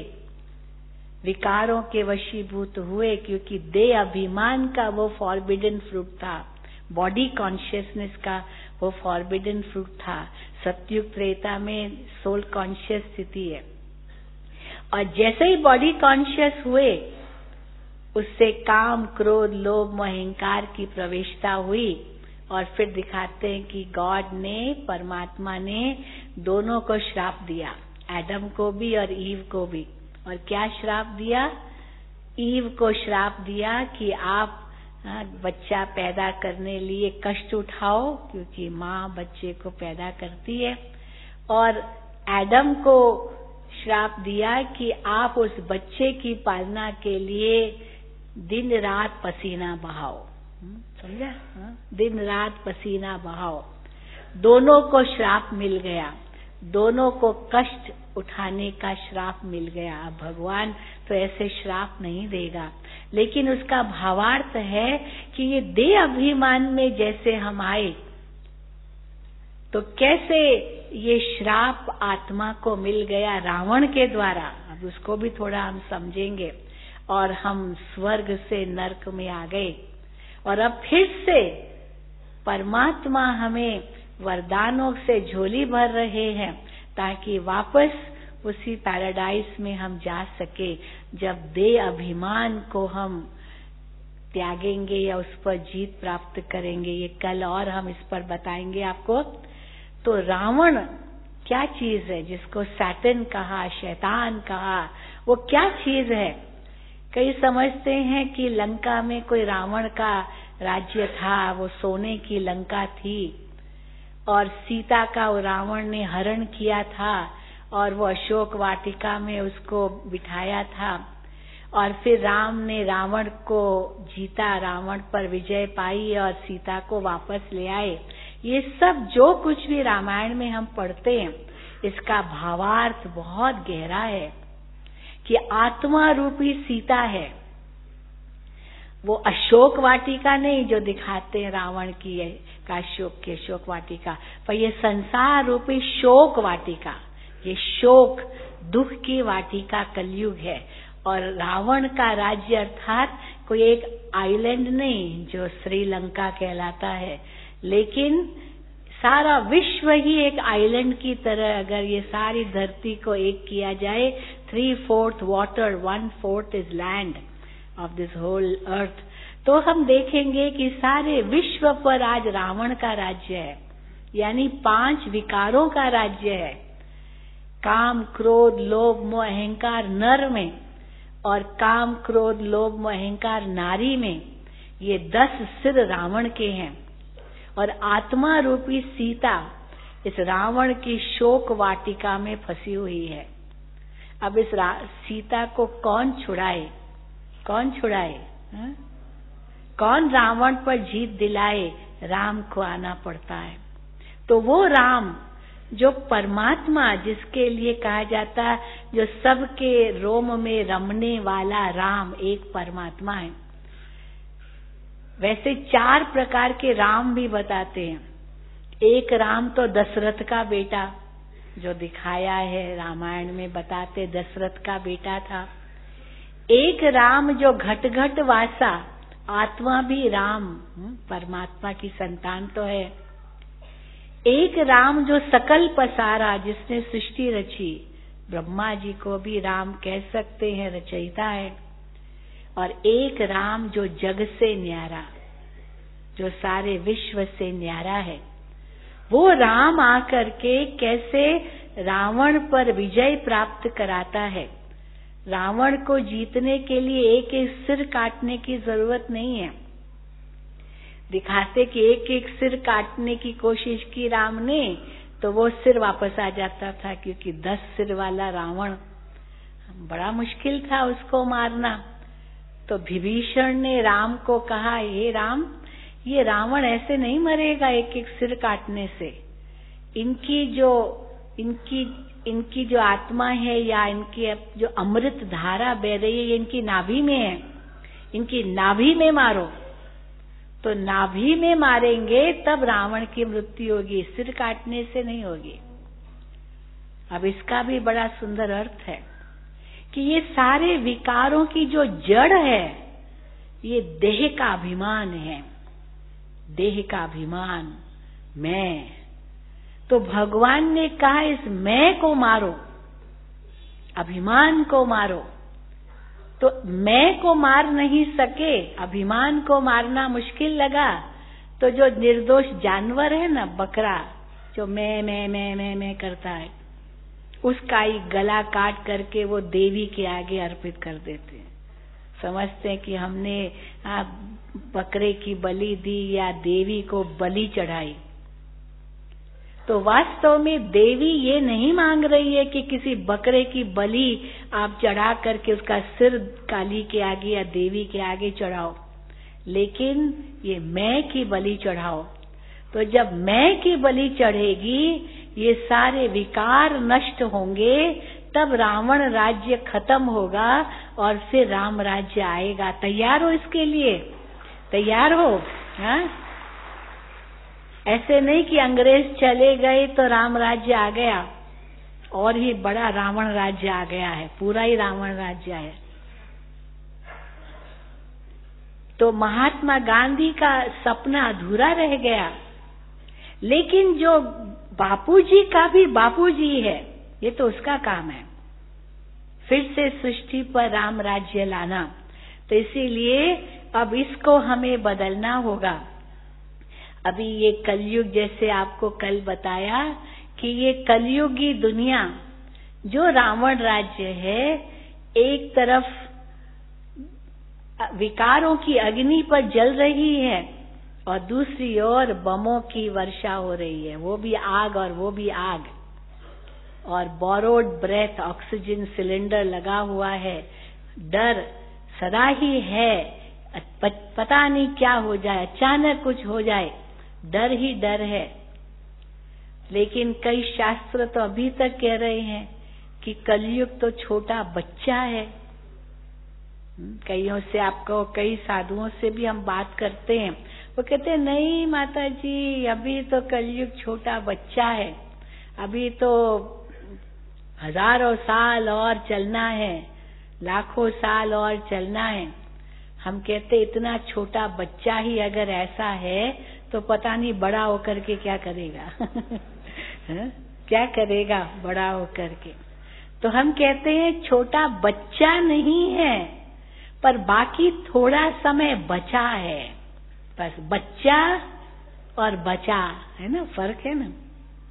विकारों के वशीभूत हुए, क्योंकि देह अभिमान का वो फॉरबिडन फ्रूट था, बॉडी कॉन्शियसनेस का वो फॉरबिडन फ्रूट था। सतयुग त्रेता में सोल कॉन्शियस स्थिति है, और जैसे ही बॉडी कॉन्शियस हुए, उससे काम क्रोध लोभ मोह अहंकार की प्रवेशता हुई। और फिर दिखाते हैं कि गॉड ने, परमात्मा ने दोनों को श्राप दिया, एडम को भी और ईव को भी। और क्या श्राप दिया? ईव को श्राप दिया कि आप बच्चा पैदा करने लिए कष्ट उठाओ, क्योंकि माँ बच्चे को पैदा करती है। और एडम को श्राप दिया कि आप उस बच्चे की पालना के लिए दिन रात पसीना बहाओ। समझा? दिन रात पसीना बहाओ। दोनों को श्राप मिल गया, दोनों को कष्ट उठाने का श्राप मिल गया। अब भगवान तो ऐसे श्राप नहीं देगा, लेकिन उसका भावार्थ है कि ये देह अभिमान में जैसे हम आए, तो कैसे ये श्राप आत्मा को मिल गया रावण के द्वारा। अब उसको भी थोड़ा हम समझेंगे। और हम स्वर्ग से नरक में आ गए, और अब फिर से परमात्मा हमें वरदानों से झोली भर रहे हैं, ताकि वापस उसी पैराडाइज में हम जा सके, जब देह अभिमान को हम त्यागेंगे या उस पर जीत प्राप्त करेंगे। ये कल और हम इस पर बताएंगे आपको। तो रावण क्या चीज है, जिसको सैटन कहा, शैतान कहा, वो क्या चीज है? कई समझते हैं कि लंका में कोई रावण का राज्य था, वो सोने की लंका थी, और सीता का वो रावण ने हरण किया था, और वो अशोक वाटिका में उसको बिठाया था, और फिर राम ने रावण को जीता, रावण पर विजय पाई और सीता को वापस ले आए। ये सब जो कुछ भी रामायण में हम पढ़ते हैं, इसका भावार्थ बहुत गहरा है कि आत्मा रूपी सीता है। वो अशोक वाटिका नहीं जो दिखाते हैं रावण की है, अशोक वाटिका, पर ये संसार रूपी शोक वाटिका, ये शोक दुख की वाटिका कलयुग है। और रावण का राज्य अर्थात कोई एक आइलैंड नहीं जो श्रीलंका कहलाता है, लेकिन सारा विश्व ही एक आइलैंड की तरह, अगर ये सारी धरती को एक किया जाए, 3/4 water, 1/4 is land of this whole earth, तो हम देखेंगे कि सारे विश्व पर आज रावण का राज्य है, यानी 5 विकारों का राज्य है। काम क्रोध लोभ मोह अहंकार नर में, और काम क्रोध लोभ मोह अहंकार नारी में, ये 10 सिर रावण के हैं। और आत्मा रूपी सीता इस रावण की शोक वाटिका में फंसी हुई है। अब इस सीता को कौन छुड़ाए? कौन छुड़ाए? कौन रावण पर जीत दिलाए? राम को आना पड़ता है। तो वो राम जो परमात्मा, जिसके लिए कहा जाता, जो सबके रोम में रमने वाला राम, एक परमात्मा है। वैसे 4 प्रकार के राम भी बताते हैं। एक राम तो दशरथ का बेटा, जो दिखाया है रामायण में, बताते दशरथ का बेटा था। एक राम जो घट घट वासा, आत्मा भी राम, परमात्मा की संतान तो है। एक राम जो सकल पसारा, जिसने सृष्टि रची, ब्रह्मा जी को भी राम कह सकते हैं, रचयिता है। और एक राम जो जग से न्यारा, जो सारे विश्व से न्यारा है। वो राम आकर के कैसे रावण पर विजय प्राप्त कराता है। रावण को जीतने के लिए एक एक सिर काटने की जरूरत नहीं है। दिखाते कि एक एक सिर काटने की कोशिश की राम ने, तो वो सिर वापस आ जाता था, क्योंकि 10 सिर वाला रावण बड़ा मुश्किल था उसको मारना। तो विभीषण ने राम को कहा, हे राम, ये रावण ऐसे नहीं मरेगा एक एक सिर काटने से। इनकी जो आत्मा है या इनकी जो अमृत धारा बह रही है, ये इनकी नाभि में है। इनकी नाभि में मारो, तो नाभि में मारेंगे तब रावण की मृत्यु होगी, सिर काटने से नहीं होगी। अब इसका भी बड़ा सुंदर अर्थ है कि ये सारे विकारों की जो जड़ है, ये देह का अभिमान है। देह का अभिमान, मैं। तो भगवान ने कहा इस मैं को मारो, अभिमान को मारो। तो मैं को मार नहीं सके, अभिमान को मारना मुश्किल लगा, तो जो निर्दोष जानवर है ना, बकरा, जो मैं करता है, उसका ही गला काट करके वो देवी के आगे अर्पित कर देते हैं। समझते हैं कि हमने बकरे की बलि दी या देवी को बलि चढ़ाई। तो वास्तव में देवी ये नहीं मांग रही है कि किसी बकरे की बलि आप चढ़ा करके उसका सिर काली के आगे या देवी के आगे चढ़ाओ, लेकिन ये मैं की बलि चढ़ाओ। तो जब मैं की बलि चढ़ेगी, ये सारे विकार नष्ट होंगे, तब रावण राज्य खत्म होगा और फिर राम राज्य आएगा। तैयार हो इसके लिए? तैयार हो? हाँ? ऐसे नहीं कि अंग्रेज चले गए तो राम राज्य आ गया, और ही बड़ा रावण राज्य आ गया है, पूरा ही रावण राज्य है। तो महात्मा गांधी का सपना अधूरा रह गया। लेकिन जो बापूजी का भी बापूजी है, ये तो उसका काम है, फिर से सृष्टि पर राम राज्य लाना। तो इसीलिए अब इसको हमें बदलना होगा। अभी ये कलयुग, जैसे आपको कल बताया कि ये कलयुगी दुनिया, जो रावण राज्य है, एक तरफ विकारों की अग्नि पर जल रही है और दूसरी ओर बमों की वर्षा हो रही है, वो भी आग और वो भी आग, और बोरोड ब्रेथ ऑक्सीजन सिलेंडर लगा हुआ है। डर सदा ही है, पता नहीं क्या हो जाए, अचानक कुछ हो जाए, डर ही डर है। लेकिन कई शास्त्र तो अभी तक कह रहे हैं कि कलयुग तो छोटा बच्चा है। कईयों से, आपको कई साधुओं से भी हम बात करते हैं, वो कहते हैं नहीं माता जी, अभी तो कलयुग छोटा बच्चा है, अभी तो हजारों साल और चलना है, लाखों साल और चलना है। हम कहते इतना छोटा बच्चा ही अगर ऐसा है तो पता नहीं बड़ा होकर के क्या करेगा। क्या करेगा बड़ा होकर के। तो हम कहते हैं छोटा बच्चा नहीं है, पर बाकी थोड़ा समय बचा है। बस बच्चा और बचा है ना, फर्क है ना।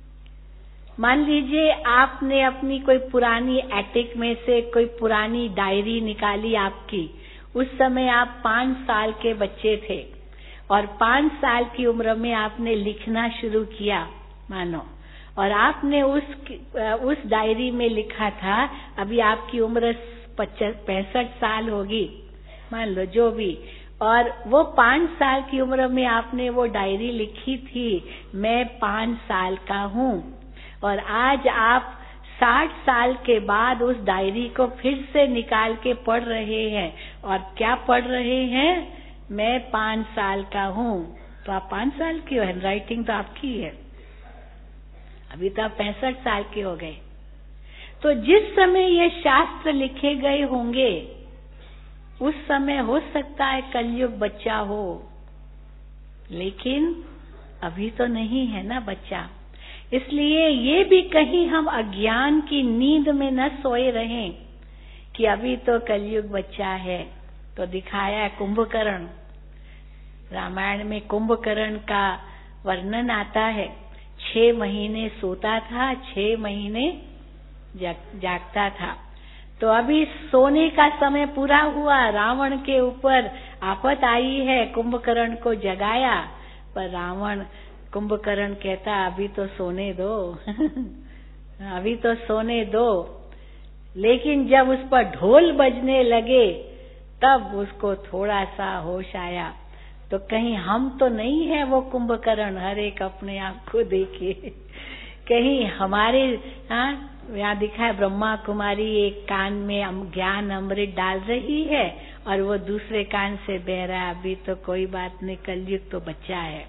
मान लीजिए आपने अपनी कोई पुरानी एटिक में से कोई पुरानी डायरी निकाली आपकी, उस समय आप 5 साल के बच्चे थे और 5 साल की उम्र में आपने लिखना शुरू किया मानो, और आपने उस डायरी में लिखा था, अभी आपकी उम्र 65 साल होगी मान लो, जो भी, और वो 5 साल की उम्र में आपने वो डायरी लिखी थी, मैं 5 साल का हूँ, और आज आप 60 साल के बाद उस डायरी को फिर से निकाल के पढ़ रहे हैं, और क्या पढ़ रहे हैं? मैं 5 साल का हूँ। तो आप 5 साल की हो, हैंडराइटिंग तो आपकी है, अभी तो आप 65 साल के हो गए। तो जिस समय ये शास्त्र लिखे गए होंगे, उस समय हो सकता है कलयुग बच्चा हो, लेकिन अभी तो नहीं है ना बच्चा। इसलिए ये भी कहीं हम अज्ञान की नींद में न सोए रहें कि अभी तो कलयुग बच्चा है। तो दिखाया कुंभकर्ण, रामायण में कुंभकर्ण का वर्णन आता है। 6 महीने सोता था, 6 महीने जागता था। तो अभी सोने का समय पूरा हुआ, रावण के ऊपर आफत आई है, कुंभकर्ण को जगाया, पर रावण कुंभकर्ण कहता अभी तो सोने दो अभी तो सोने दो। लेकिन जब उस पर ढोल बजने लगे तब उसको थोड़ा सा होश आया, तो कहीं हम तो नहीं है वो कुंभकर्ण, हर एक अपने आप को देखे। कहीं हमारे यहाँ दिखा है ब्रह्मा कुमारी एक कान में ज्ञान अमृत डाल रही है और वो दूसरे कान से बह रहा है। अभी तो कोई बात नहीं, कलयुग तो बच्चा है।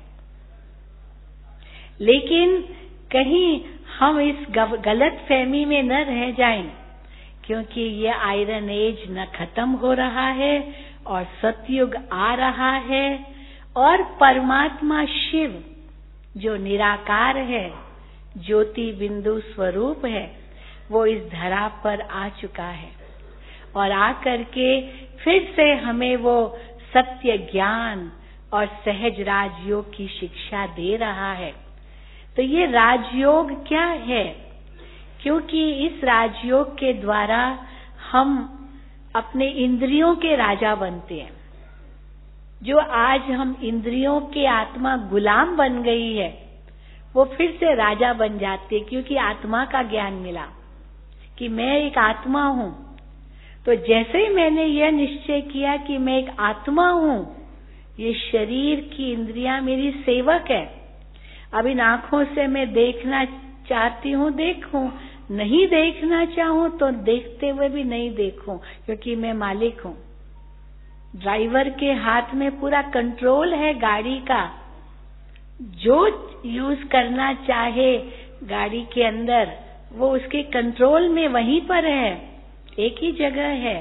लेकिन कहीं हम इस गलत फहमी में न रह जाएं, क्योंकि ये आयरन एज न खत्म हो रहा है और सतयुग आ रहा है और परमात्मा शिव जो निराकार है, ज्योति बिंदु स्वरूप है, वो इस धरा पर आ चुका है और आकर के फिर से हमें वो सत्य ज्ञान और सहज राजयोग की शिक्षा दे रहा है। तो ये राजयोग क्या है? क्योंकि इस राजयोग के द्वारा हम अपने इंद्रियों के राजा बनते हैं। जो आज हम इंद्रियों के आत्मा गुलाम बन गई है, वो फिर से राजा बन जाती है, क्योंकि आत्मा का ज्ञान मिला कि मैं एक आत्मा हूं। तो जैसे ही मैंने यह निश्चय किया कि मैं एक आत्मा हूं, ये शरीर की इंद्रियां मेरी सेवक है। अब इन आंखों से मैं देखना चाहती हूँ देखूं, नहीं देखना चाहूं तो देखते हुए भी नहीं देखूं, क्योंकि मैं मालिक हूं। ड्राइवर के हाथ में पूरा कंट्रोल है गाड़ी का, जो यूज करना चाहे गाड़ी के अंदर वो उसके कंट्रोल में वहीं पर है, एक ही जगह है।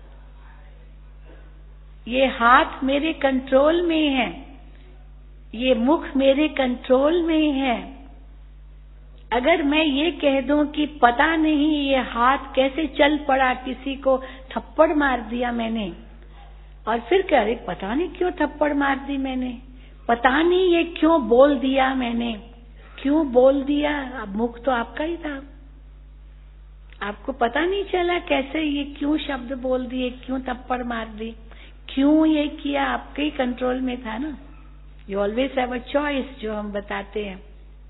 ये हाथ मेरे कंट्रोल में है, ये मुख मेरे कंट्रोल में है। अगर मैं ये कह दूं कि पता नहीं ये हाथ कैसे चल पड़ा, किसी को थप्पड़ मार दिया मैंने, और फिर कह रही पता नहीं क्यों थप्पड़ मार दी मैंने, पता नहीं ये क्यों बोल दिया मैंने, क्यों बोल दिया, अब मुख तो आपका ही था, आपको पता नहीं चला कैसे ये क्यों शब्द बोल दिए, क्यों थप्पड़ मार दी, क्यों ये किया, आपके ही कंट्रोल में था ना। You always have a choice, जो हम बताते हैं।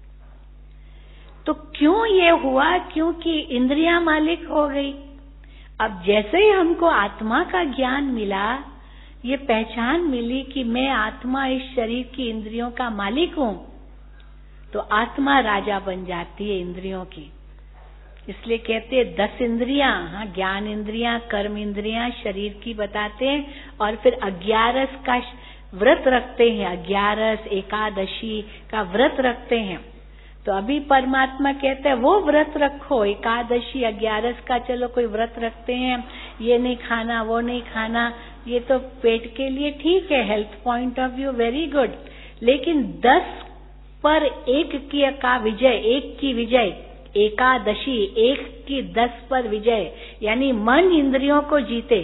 तो क्यों ये हुआ? क्योंकि इंद्रियां मालिक हो गई। अब जैसे ही हमको आत्मा का ज्ञान मिला, ये पहचान मिली कि मैं आत्मा इस शरीर की इंद्रियों का मालिक हूं, तो आत्मा राजा बन जाती है इंद्रियों की। इसलिए कहते हैं 10 इंद्रियां, ज्ञान इंद्रियां, कर्म इंद्रियां, शरीर की बताते हैं, और फिर 11 का व्रत रखते हैं, 11 एकादशी का व्रत रखते हैं। तो अभी परमात्मा कहते हैं वो व्रत रखो, एकादशी 11 का चलो कोई व्रत रखते हैं, ये नहीं खाना वो नहीं खाना, ये तो पेट के लिए ठीक है, health point of view very good. लेकिन 10 पर 1 का विजय, 1 की विजय, एकादशी 1 की 10 पर विजय, यानी मन इंद्रियों को जीते।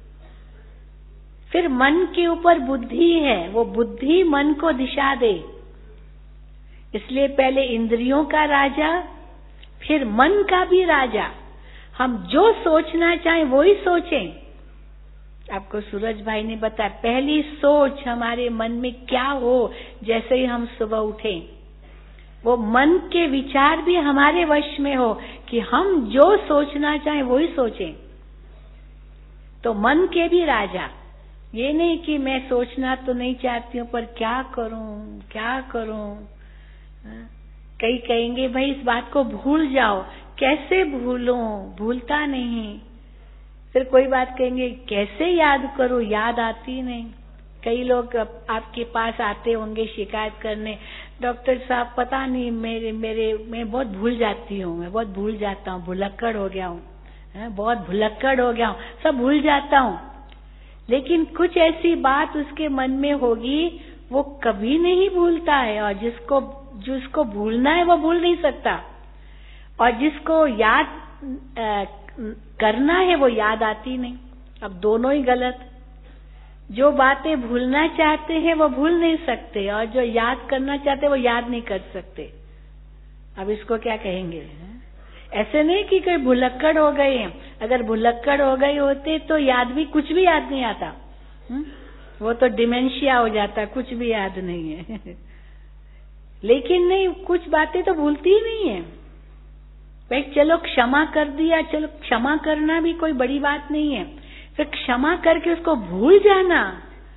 फिर मन के ऊपर बुद्धि है, वो बुद्धि मन को दिशा दे। इसलिए पहले इंद्रियों का राजा, फिर मन का भी राजा। हम जो सोचना चाहें वो ही सोचें। आपको सूरज भाई ने बताया, पहली सोच हमारे मन में क्या हो जैसे ही हम सुबह उठें, वो मन के विचार भी हमारे वश में हो कि हम जो सोचना चाहें वो ही सोचें। तो मन के भी राजा, ये नहीं कि मैं सोचना तो नहीं चाहती हूँ पर क्या करूं क्या करूं। कई कहेंगे भाई इस बात को भूल जाओ, कैसे भूलूं, भूलता नहीं। फिर कोई बात कहेंगे कैसे याद करूं, याद आती नहीं। कई लोग आपके पास आते होंगे शिकायत करने, डॉक्टर साहब पता नहीं मैं बहुत भूल जाती हूँ, मैं बहुत भूल जाता हूँ, भुलक्कड़ हो गया हूँ, बहुत भुलक्कड़ हो गया हूँ, सब भूल जाता हूँ। लेकिन कुछ ऐसी बात उसके मन में होगी वो कभी नहीं भूलता है, और जिसको भूलना है वो भूल नहीं सकता, और जिसको याद करना है वो याद आती नहीं। अब दोनों ही गलत। जो बातें भूलना चाहते हैं वो भूल नहीं सकते, और जो याद करना चाहते हैं वो याद नहीं कर सकते। अब इसको क्या कहेंगे? ऐसे नहीं कि कोई भुलक्कड़ हो गए हैं, अगर भुलक्कड़ हो गए होते तो याद भी कुछ भी याद नहीं आता, वो तो डिमेंशिया हो जाता, कुछ भी याद नहीं है। लेकिन नहीं, कुछ बातें तो भूलती ही नहीं है। भाई चलो क्षमा कर दिया, चलो क्षमा करना भी कोई बड़ी बात नहीं है, फिर क्षमा करके उसको भूल जाना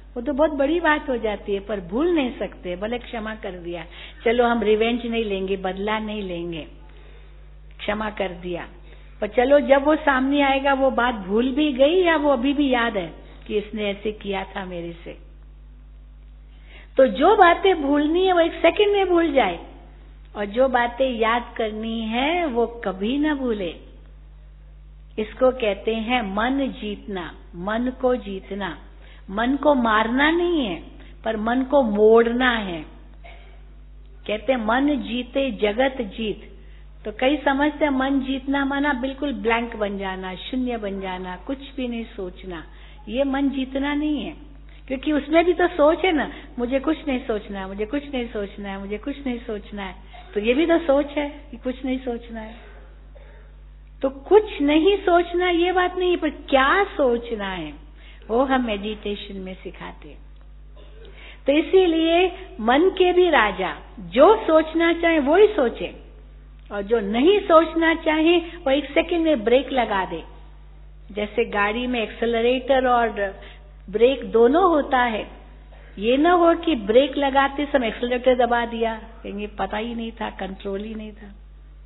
वो तो बहुत बड़ी बात हो जाती है, पर भूल नहीं सकते। भले क्षमा कर दिया, चलो हम रिवेंज नहीं लेंगे, बदला नहीं लेंगे, क्षमा कर दिया, पर चलो जब वो सामने आएगा वो बात भूल भी गई या वो अभी भी याद है कि इसने ऐसे किया था मेरे से। तो जो बातें भूलनी है वो 1 सेकंड में भूल जाए, और जो बातें याद करनी है वो कभी ना भूले। इसको कहते हैं मन जीतना, मन को जीतना। मन को मारना नहीं है, पर मन को मोड़ना है। कहते हैं मन जीते जगत जीत। तो कई समझते हैं मन जीतना माना बिल्कुल ब्लैंक बन जाना, शून्य बन जाना, कुछ भी नहीं सोचना। ये मन जीतना नहीं है, क्योंकि उसमें भी तो सोच है ना, मुझे कुछ नहीं सोचना है, मुझे कुछ नहीं सोचना है, मुझे कुछ नहीं सोचना है। तो ये भी तो सोच है कि कुछ नहीं सोचना है। तो कुछ नहीं सोचना ये बात नहीं है, पर क्या सोचना है वो हम मेडिटेशन में सिखाते हैं। तो इसीलिए मन के भी राजा, जो सोचना चाहे वो ही सोचे, और जो नहीं सोचना चाहे वो 1 सेकंड में ब्रेक लगा दे। जैसे गाड़ी में एक्सेलरेटर और ब्रेक दोनों होता है। ये ना हो कि ब्रेक लगाते समय एक्सेलरेटर दबा दिया, कहेंगे पता ही नहीं था, कंट्रोल ही नहीं था।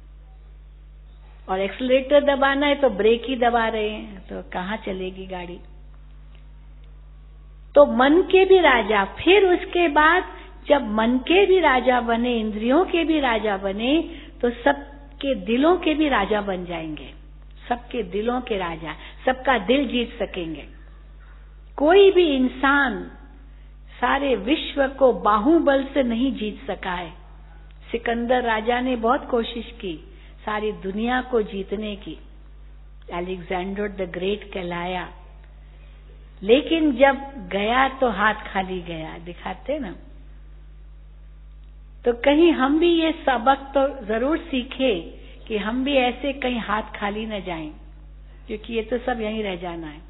और एक्सेलरेटर दबाना है तो ब्रेक ही दबा रहे हैं, तो कहाँ चलेगी गाड़ी। तो मन के भी राजा, फिर उसके बाद जब मन के भी राजा बने, इंद्रियों के भी राजा बने, तो सबके दिलों के भी राजा बन जाएंगे। सबके दिलों के राजा, सबका दिल जीत सकेंगे। कोई भी इंसान सारे विश्व को बाहुबल से नहीं जीत सका है। सिकंदर राजा ने बहुत कोशिश की सारी दुनिया को जीतने की, अलेक्जेंडर द ग्रेट कहलाया, लेकिन जब गया तो हाथ खाली गया, दिखाते ना। तो कहीं हम भी ये सबक तो जरूर सीखे कि हम भी ऐसे कहीं हाथ खाली न जाएं, क्योंकि ये तो सब यहीं रह जाना है।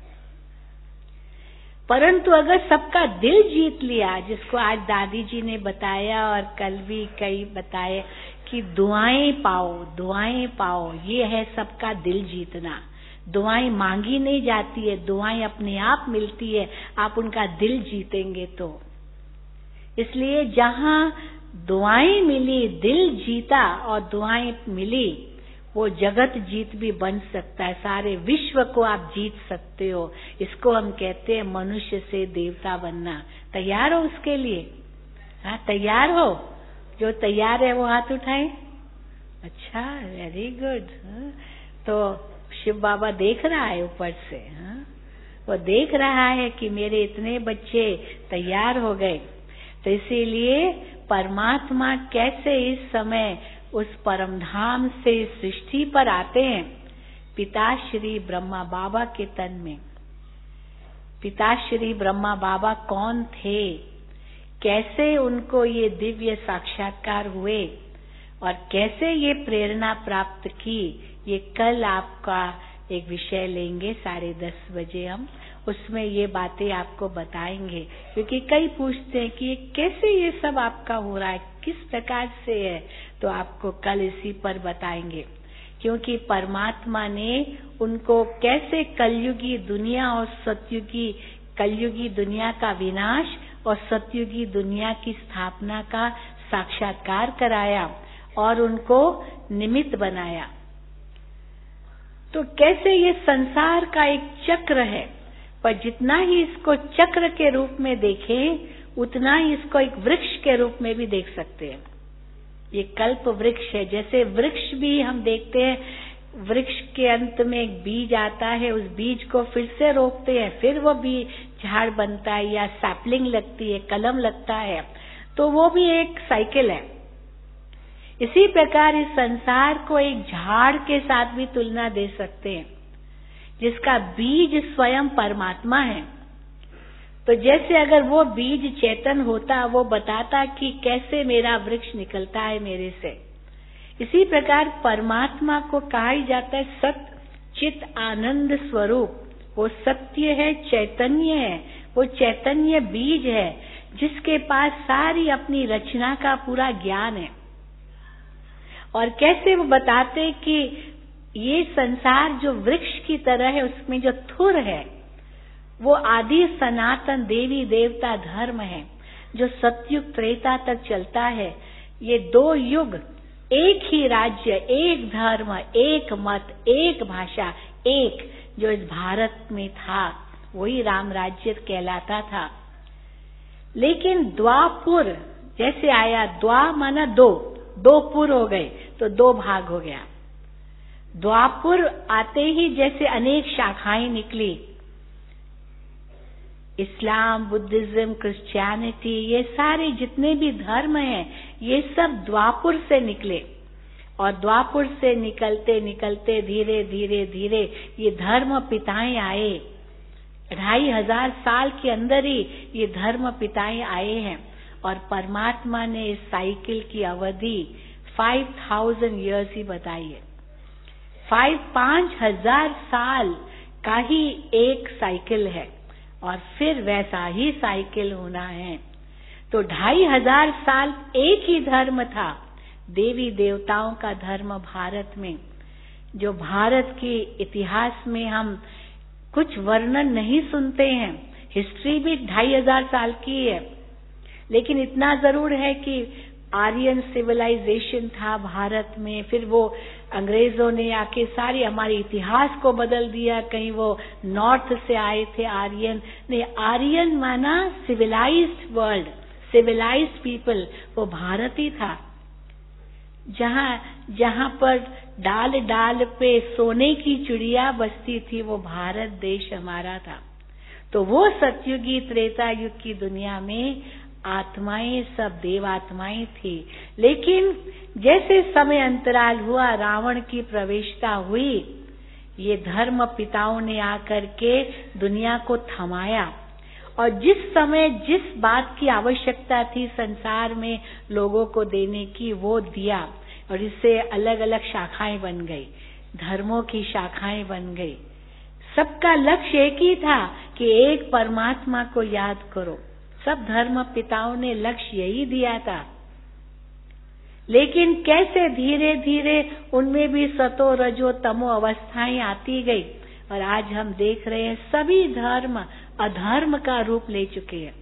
परंतु अगर सबका दिल जीत लिया, जिसको आज दादी जी ने बताया और कल भी कई बताए कि दुआएं पाओ, दुआएं पाओ, ये है सबका दिल जीतना। दुआएं मांगी नहीं जाती है, दुआएं अपने आप मिलती है, आप उनका दिल जीतेंगे तो। इसलिए जहां दुआएं मिली, दिल जीता और दुआएं मिली, वो जगत जीत भी बन सकता है। सारे विश्व को आप जीत सकते हो। इसको हम कहते हैं मनुष्य से देवता बनना। तैयार हो उसके लिए? हाँ, तैयार हो? जो तैयार है वो हाथ उठाए। अच्छा, वेरी गुड। तो शिव बाबा देख रहा है ऊपर से। हाँ, वो देख रहा है कि मेरे इतने बच्चे तैयार हो गए। तो इसीलिए परमात्मा कैसे इस समय उस परमधाम से सृष्टि पर आते हैं, पिता श्री ब्रह्मा बाबा के तन में। पिता श्री ब्रह्मा बाबा कौन थे, कैसे उनको ये दिव्य साक्षात्कार हुए और कैसे ये प्रेरणा प्राप्त की, ये कल आपका एक विषय लेंगे 10:30 बजे हम, उसमें ये बातें आपको बताएंगे। क्योंकि कई पूछते हैं कि कैसे ये सब आपका हो रहा है, किस प्रकार से है, तो आपको कल इसी पर बताएंगे। क्योंकि परमात्मा ने उनको कैसे कलयुगी दुनिया और सतयुगी, कलयुगी दुनिया का विनाश और सतयुगी दुनिया की स्थापना का साक्षात्कार कराया और उनको निमित्त बनाया। तो कैसे ये संसार का एक चक्र है, पर जितना ही इसको चक्र के रूप में देखें, उतना ही इसको एक वृक्ष के रूप में भी देख सकते हैं। ये कल्प वृक्ष है। जैसे वृक्ष भी हम देखते हैं, वृक्ष के अंत में एक बीज आता है, उस बीज को फिर से रोपते हैं, फिर वो बीज झाड़ बनता है या सैपलिंग लगती है, कलम लगता है, तो वो भी एक साइकिल है। इसी प्रकार इस संसार को एक झाड़ के साथ भी तुलना दे सकते हैं, जिसका बीज स्वयं परमात्मा है। तो जैसे अगर वो बीज चेतन होता, वो बताता कि कैसे मेरा वृक्ष निकलता है मेरे से। इसी प्रकार परमात्मा को कहा ही जाता है सत चित आनंद स्वरूप। वो सत्य है, चैतन्य है, वो चैतन्य बीज है जिसके पास सारी अपनी रचना का पूरा ज्ञान है। और कैसे वो बताते कि ये संसार जो वृक्ष की तरह है, उसमें जो थुर है वो आदि सनातन देवी देवता धर्म है जो सतयुग त्रेता तक चलता है। ये 2 युग, एक ही राज्य, एक धर्म, एक मत, एक भाषा, एक जो इस भारत में था, वही राम राज्य कहलाता था। लेकिन द्वापुर जैसे आया, द्वा माना 2, 2 पुर हो गए तो 2 भाग हो गया। द्वापुर आते ही जैसे अनेक शाखाएं निकली, इस्लाम, बुद्धिज्म, क्रिश्चियनिटी, ये सारे जितने भी धर्म हैं, ये सब द्वापुर से निकले। और द्वापुर से निकलते निकलते धीरे धीरे धीरे ये धर्म पिताएं आए। 2500 साल के अंदर ही ये धर्म पिताएं आए हैं। और परमात्मा ने इस साइकिल की अवधि 5000 ईयर्स ही बताई है। 5000 साल का ही एक साइकिल है और फिर वैसा ही साइकिल होना है। तो 2500 साल एक ही धर्म था, देवी देवताओं का धर्म भारत में। जो भारत के इतिहास में हम कुछ वर्णन नहीं सुनते हैं, हिस्ट्री भी 2500 साल की है, लेकिन इतना जरूर है कि आर्यन सिविलाइजेशन था भारत में, फिर वो अंग्रेजों ने आके सारी हमारे इतिहास को बदल दिया। कहीं वो नॉर्थ से आए थे आर्यन, नहीं, आर्यन माना सिविलाइज्ड वर्ल्ड, सिविलाइज्ड पीपल, वो भारत ही था। जहां पर डाल डाल पे सोने की चिड़िया बसती थी, वो भारत देश हमारा था। तो वो सतयुगी त्रेता युग की दुनिया में आत्माएं सब देवात्माएं थी। लेकिन जैसे समय अंतराल हुआ, रावण की प्रवेशता हुई, ये धर्म पिताओं ने आकर के दुनिया को थमाया और जिस समय जिस बात की आवश्यकता थी संसार में लोगों को देने की, वो दिया। और इससे अलग अलग शाखाएं बन गई, धर्मों की शाखाएं बन गई। सबका लक्ष्य एक ही था कि एक परमात्मा को याद करो। सब धर्म पिताओं ने लक्ष्य यही दिया था। लेकिन कैसे धीरे धीरे उनमें भी सतो रजो तमो अवस्थाएं आती गई और आज हम देख रहे हैं सभी धर्म अधर्म का रूप ले चुके हैं।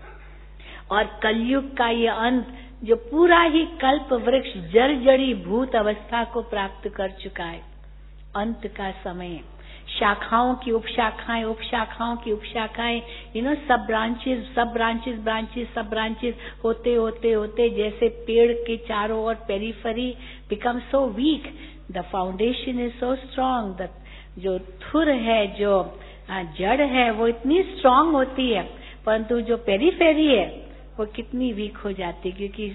और कलयुग का ये अंत जो पूरा ही कल्प वृक्ष जर्जरी भूत अवस्था को प्राप्त कर चुका है, अंत का समय, शाखाओं की उपशाखाएं, उपशाखाओं की उपशाखाएं, सब ब्रांचेस, सब ब्रांचेस, ब्रांचेस, सब ब्रांचेस होते होते होते जैसे पेड़ के चारों ओर periphery become so weak, the foundation is so strong, जो थुर है, जो जड़ है, वो इतनी स्ट्रांग होती है, परंतु जो पेरिफेरी है वो कितनी वीक हो जाती है, क्योंकि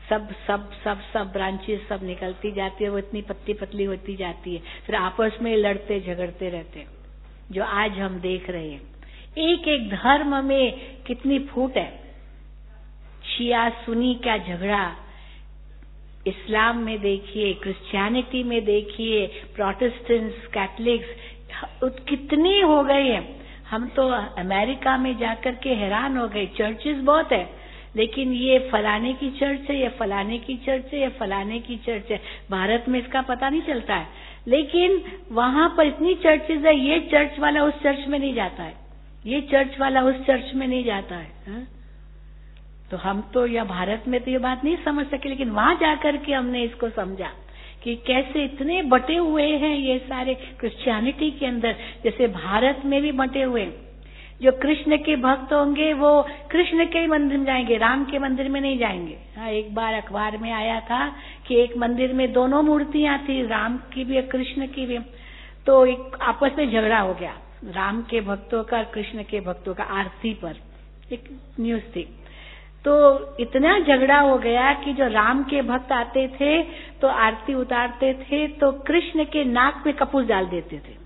सब ब्रांचेस सब निकलती जाती है, वो इतनी पतली पतली होती जाती है, फिर आपस में लड़ते झगड़ते रहते हैं, जो आज हम देख रहे हैं। एक एक धर्म में कितनी फूट है, शिया सुन्नी का झगड़ा, इस्लाम में देखिए, क्रिश्चियनिटी में देखिए, प्रोटेस्टेंट्स, कैथलिक्स कितने हो गए हैं। हम तो अमेरिका में जाकर के हैरान हो गए, चर्चेस बहुत है, लेकिन ये फलाने की चर्च है, ये फलाने की चर्च है, ये फलाने की चर्च है। भारत में इसका पता नहीं चलता है, लेकिन वहां पर इतनी चर्चेज है, ये चर्च वाला उस चर्च में नहीं जाता है, ये चर्च वाला उस चर्च में नहीं जाता है, हा? तो हम तो या भारत में तो ये बात नहीं समझ सके, लेकिन वहां जाकर के हमने इसको समझा कि कैसे इतने बटे हुए हैं ये सारे क्रिश्चियनिटी के अंदर, जैसे भारत में भी बटे हुए। जो कृष्ण के भक्त होंगे वो कृष्ण के ही मंदिर में जाएंगे, राम के मंदिर में नहीं जाएंगे। हाँ, एक बार अखबार में आया था कि एक मंदिर में दोनों मूर्तियां थी, राम की भी और कृष्ण की भी, तो एक आपस में झगड़ा हो गया, राम के भक्तों का और कृष्ण के भक्तों का, आरती पर एक न्यूज थी। तो इतना झगड़ा हो गया कि जो राम के भक्त आते थे तो आरती उतारते थे तो कृष्ण के नाक में कपूर डाल देते थे,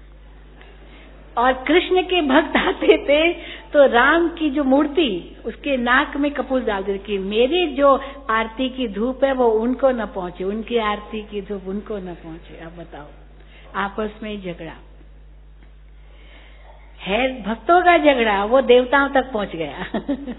और कृष्ण के भक्त आते थे तो राम की जो मूर्ति उसके नाक में कपूर डाल देते कि मेरी जो आरती की धूप है वो उनको न पहुंचे, उनकी आरती की धूप उनको न पहुंचे। अब बताओ, आपस में झगड़ा है, भक्तों का झगड़ा, वो देवताओं तक पहुंच गया।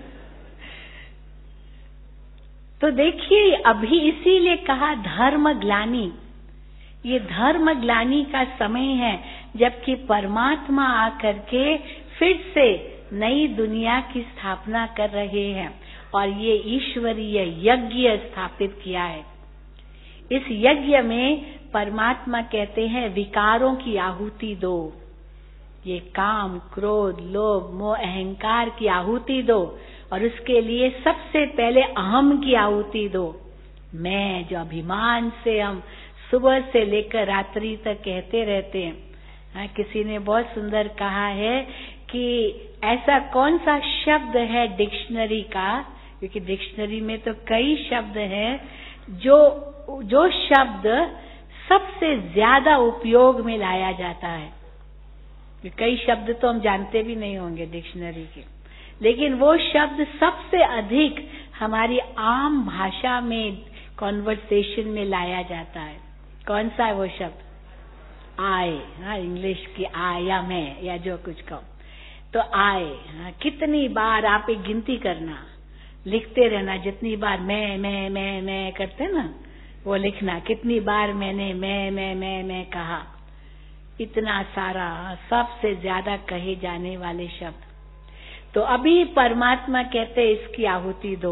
तो देखिए, अभी इसीलिए कहा धर्म ग्लानि, ये धर्म ग्लानि का समय है, जबकि परमात्मा आकर के फिर से नई दुनिया की स्थापना कर रहे हैं और ये ईश्वरीय यज्ञ स्थापित किया है। इस यज्ञ में परमात्मा कहते हैं विकारों की आहुति दो, ये काम, क्रोध, लोभ, मोह, अहंकार की आहुति दो और उसके लिए सबसे पहले अहम की आहुति दो। मैं, जो अभिमान से हम सुबह से लेकर रात्रि तक कहते रहते हैं। किसी ने बहुत सुंदर कहा है कि ऐसा कौन सा शब्द है डिक्शनरी का, क्योंकि डिक्शनरी में तो कई शब्द हैं, जो शब्द सबसे ज्यादा उपयोग में लाया जाता है। कई शब्द तो हम जानते भी नहीं होंगे डिक्शनरी के, लेकिन वो शब्द सबसे अधिक हमारी आम भाषा में कॉन्वर्सेशन में लाया जाता है। कौन सा है वो शब्द? आए। इंग्लिश की आए या मैं या जो कुछ कहो तो आए। कितनी बार आप एक गिनती करना, लिखते रहना, जितनी बार मैं करते ना वो लिखना, कितनी बार मैंने मैं कहा, इतना सारा सबसे ज्यादा कहे जाने वाले शब्द। तो अभी परमात्मा कहते इसकी आहुति दो।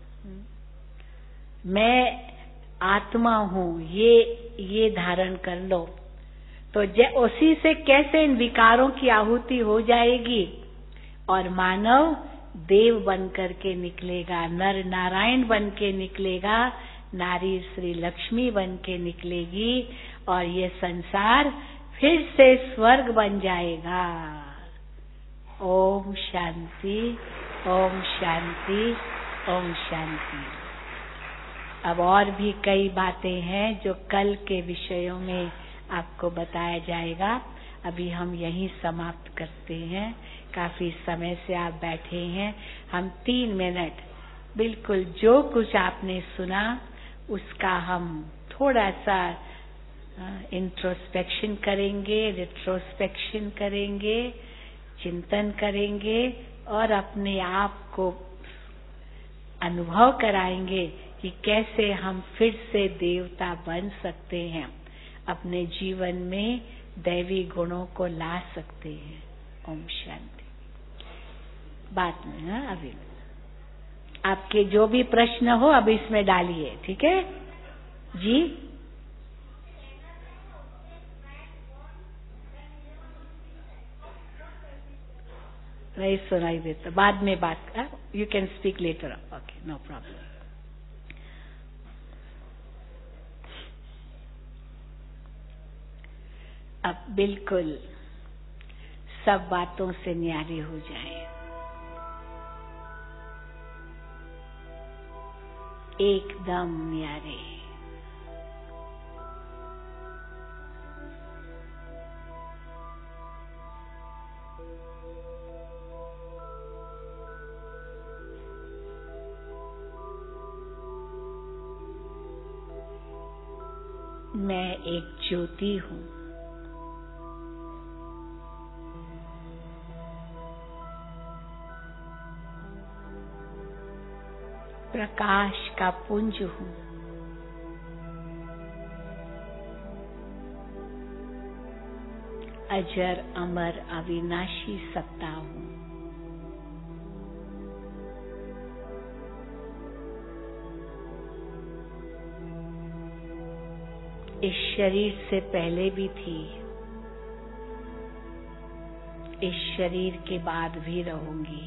मैं आत्मा हूं, ये धारण कर लो। तो उसी से कैसे इन विकारों की आहुति हो जाएगी और मानव देव बन करके निकलेगा, नर नारायण बन के निकलेगा, नारी श्री लक्ष्मी बन के निकलेगी और ये संसार फिर से स्वर्ग बन जाएगा। ओम शांति, ओम शांति, ओम शांति। अब और भी कई बातें हैं जो कल के विषयों में आपको बताया जाएगा। अभी हम यहीं समाप्त करते हैं। काफी समय से आप बैठे हैं। हम 3 मिनट बिल्कुल जो कुछ आपने सुना उसका हम थोड़ा सा इंट्रोस्पेक्शन करेंगे, रिट्रोस्पेक्शन करेंगे, चिंतन करेंगे और अपने आप को अनुभव कराएंगे कि कैसे हम फिर से देवता बन सकते हैं, अपने जीवन में दैवी गुणों को ला सकते हैं। ओम शांति। बात में अभी आपके जो भी प्रश्न हो अब इसमें डालिए, ठीक है जी? नहीं सुनाई देता, बाद में बात। You can speak later. Okay, no problem. अब बिल्कुल सब बातों से न्यारी हो जाए, एकदम न्यारे। मैं एक ज्योति हूं। प्रकाश का पुंज हूं। अजर अमर अविनाशी सत्ता हूं। इस शरीर से पहले भी थी, इस शरीर के बाद भी रहूंगी।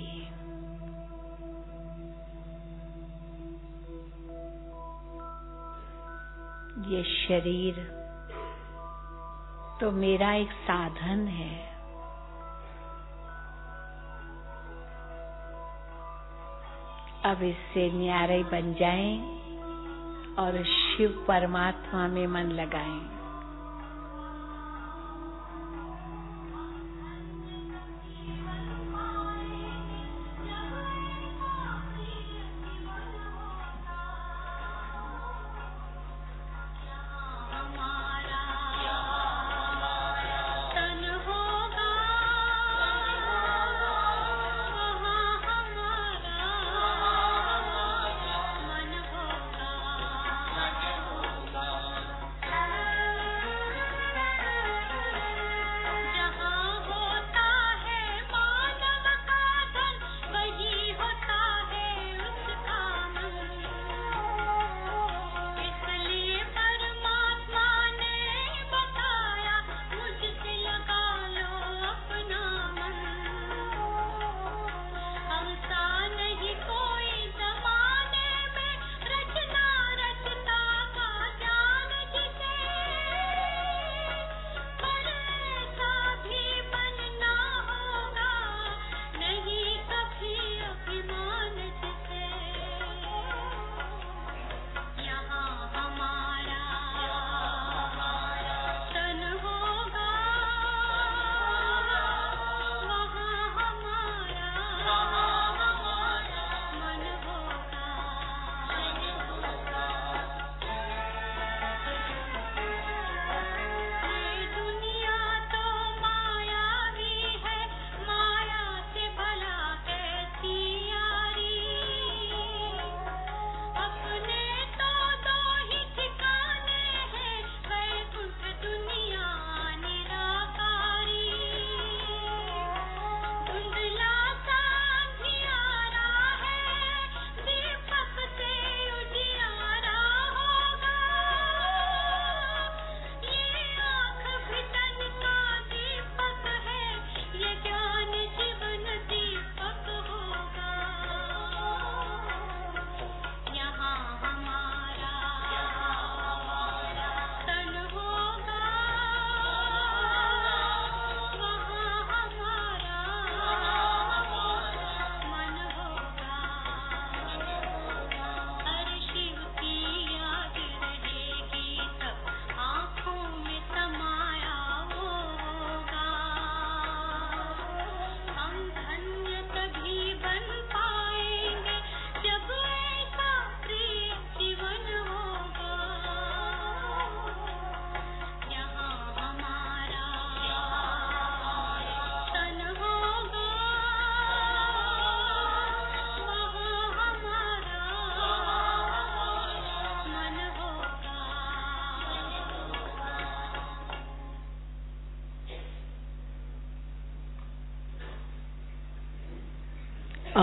ये शरीर तो मेरा एक साधन है। अब इससे न्यारे बन जाएं और शिव परमात्मा में मन लगाएं।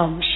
ओम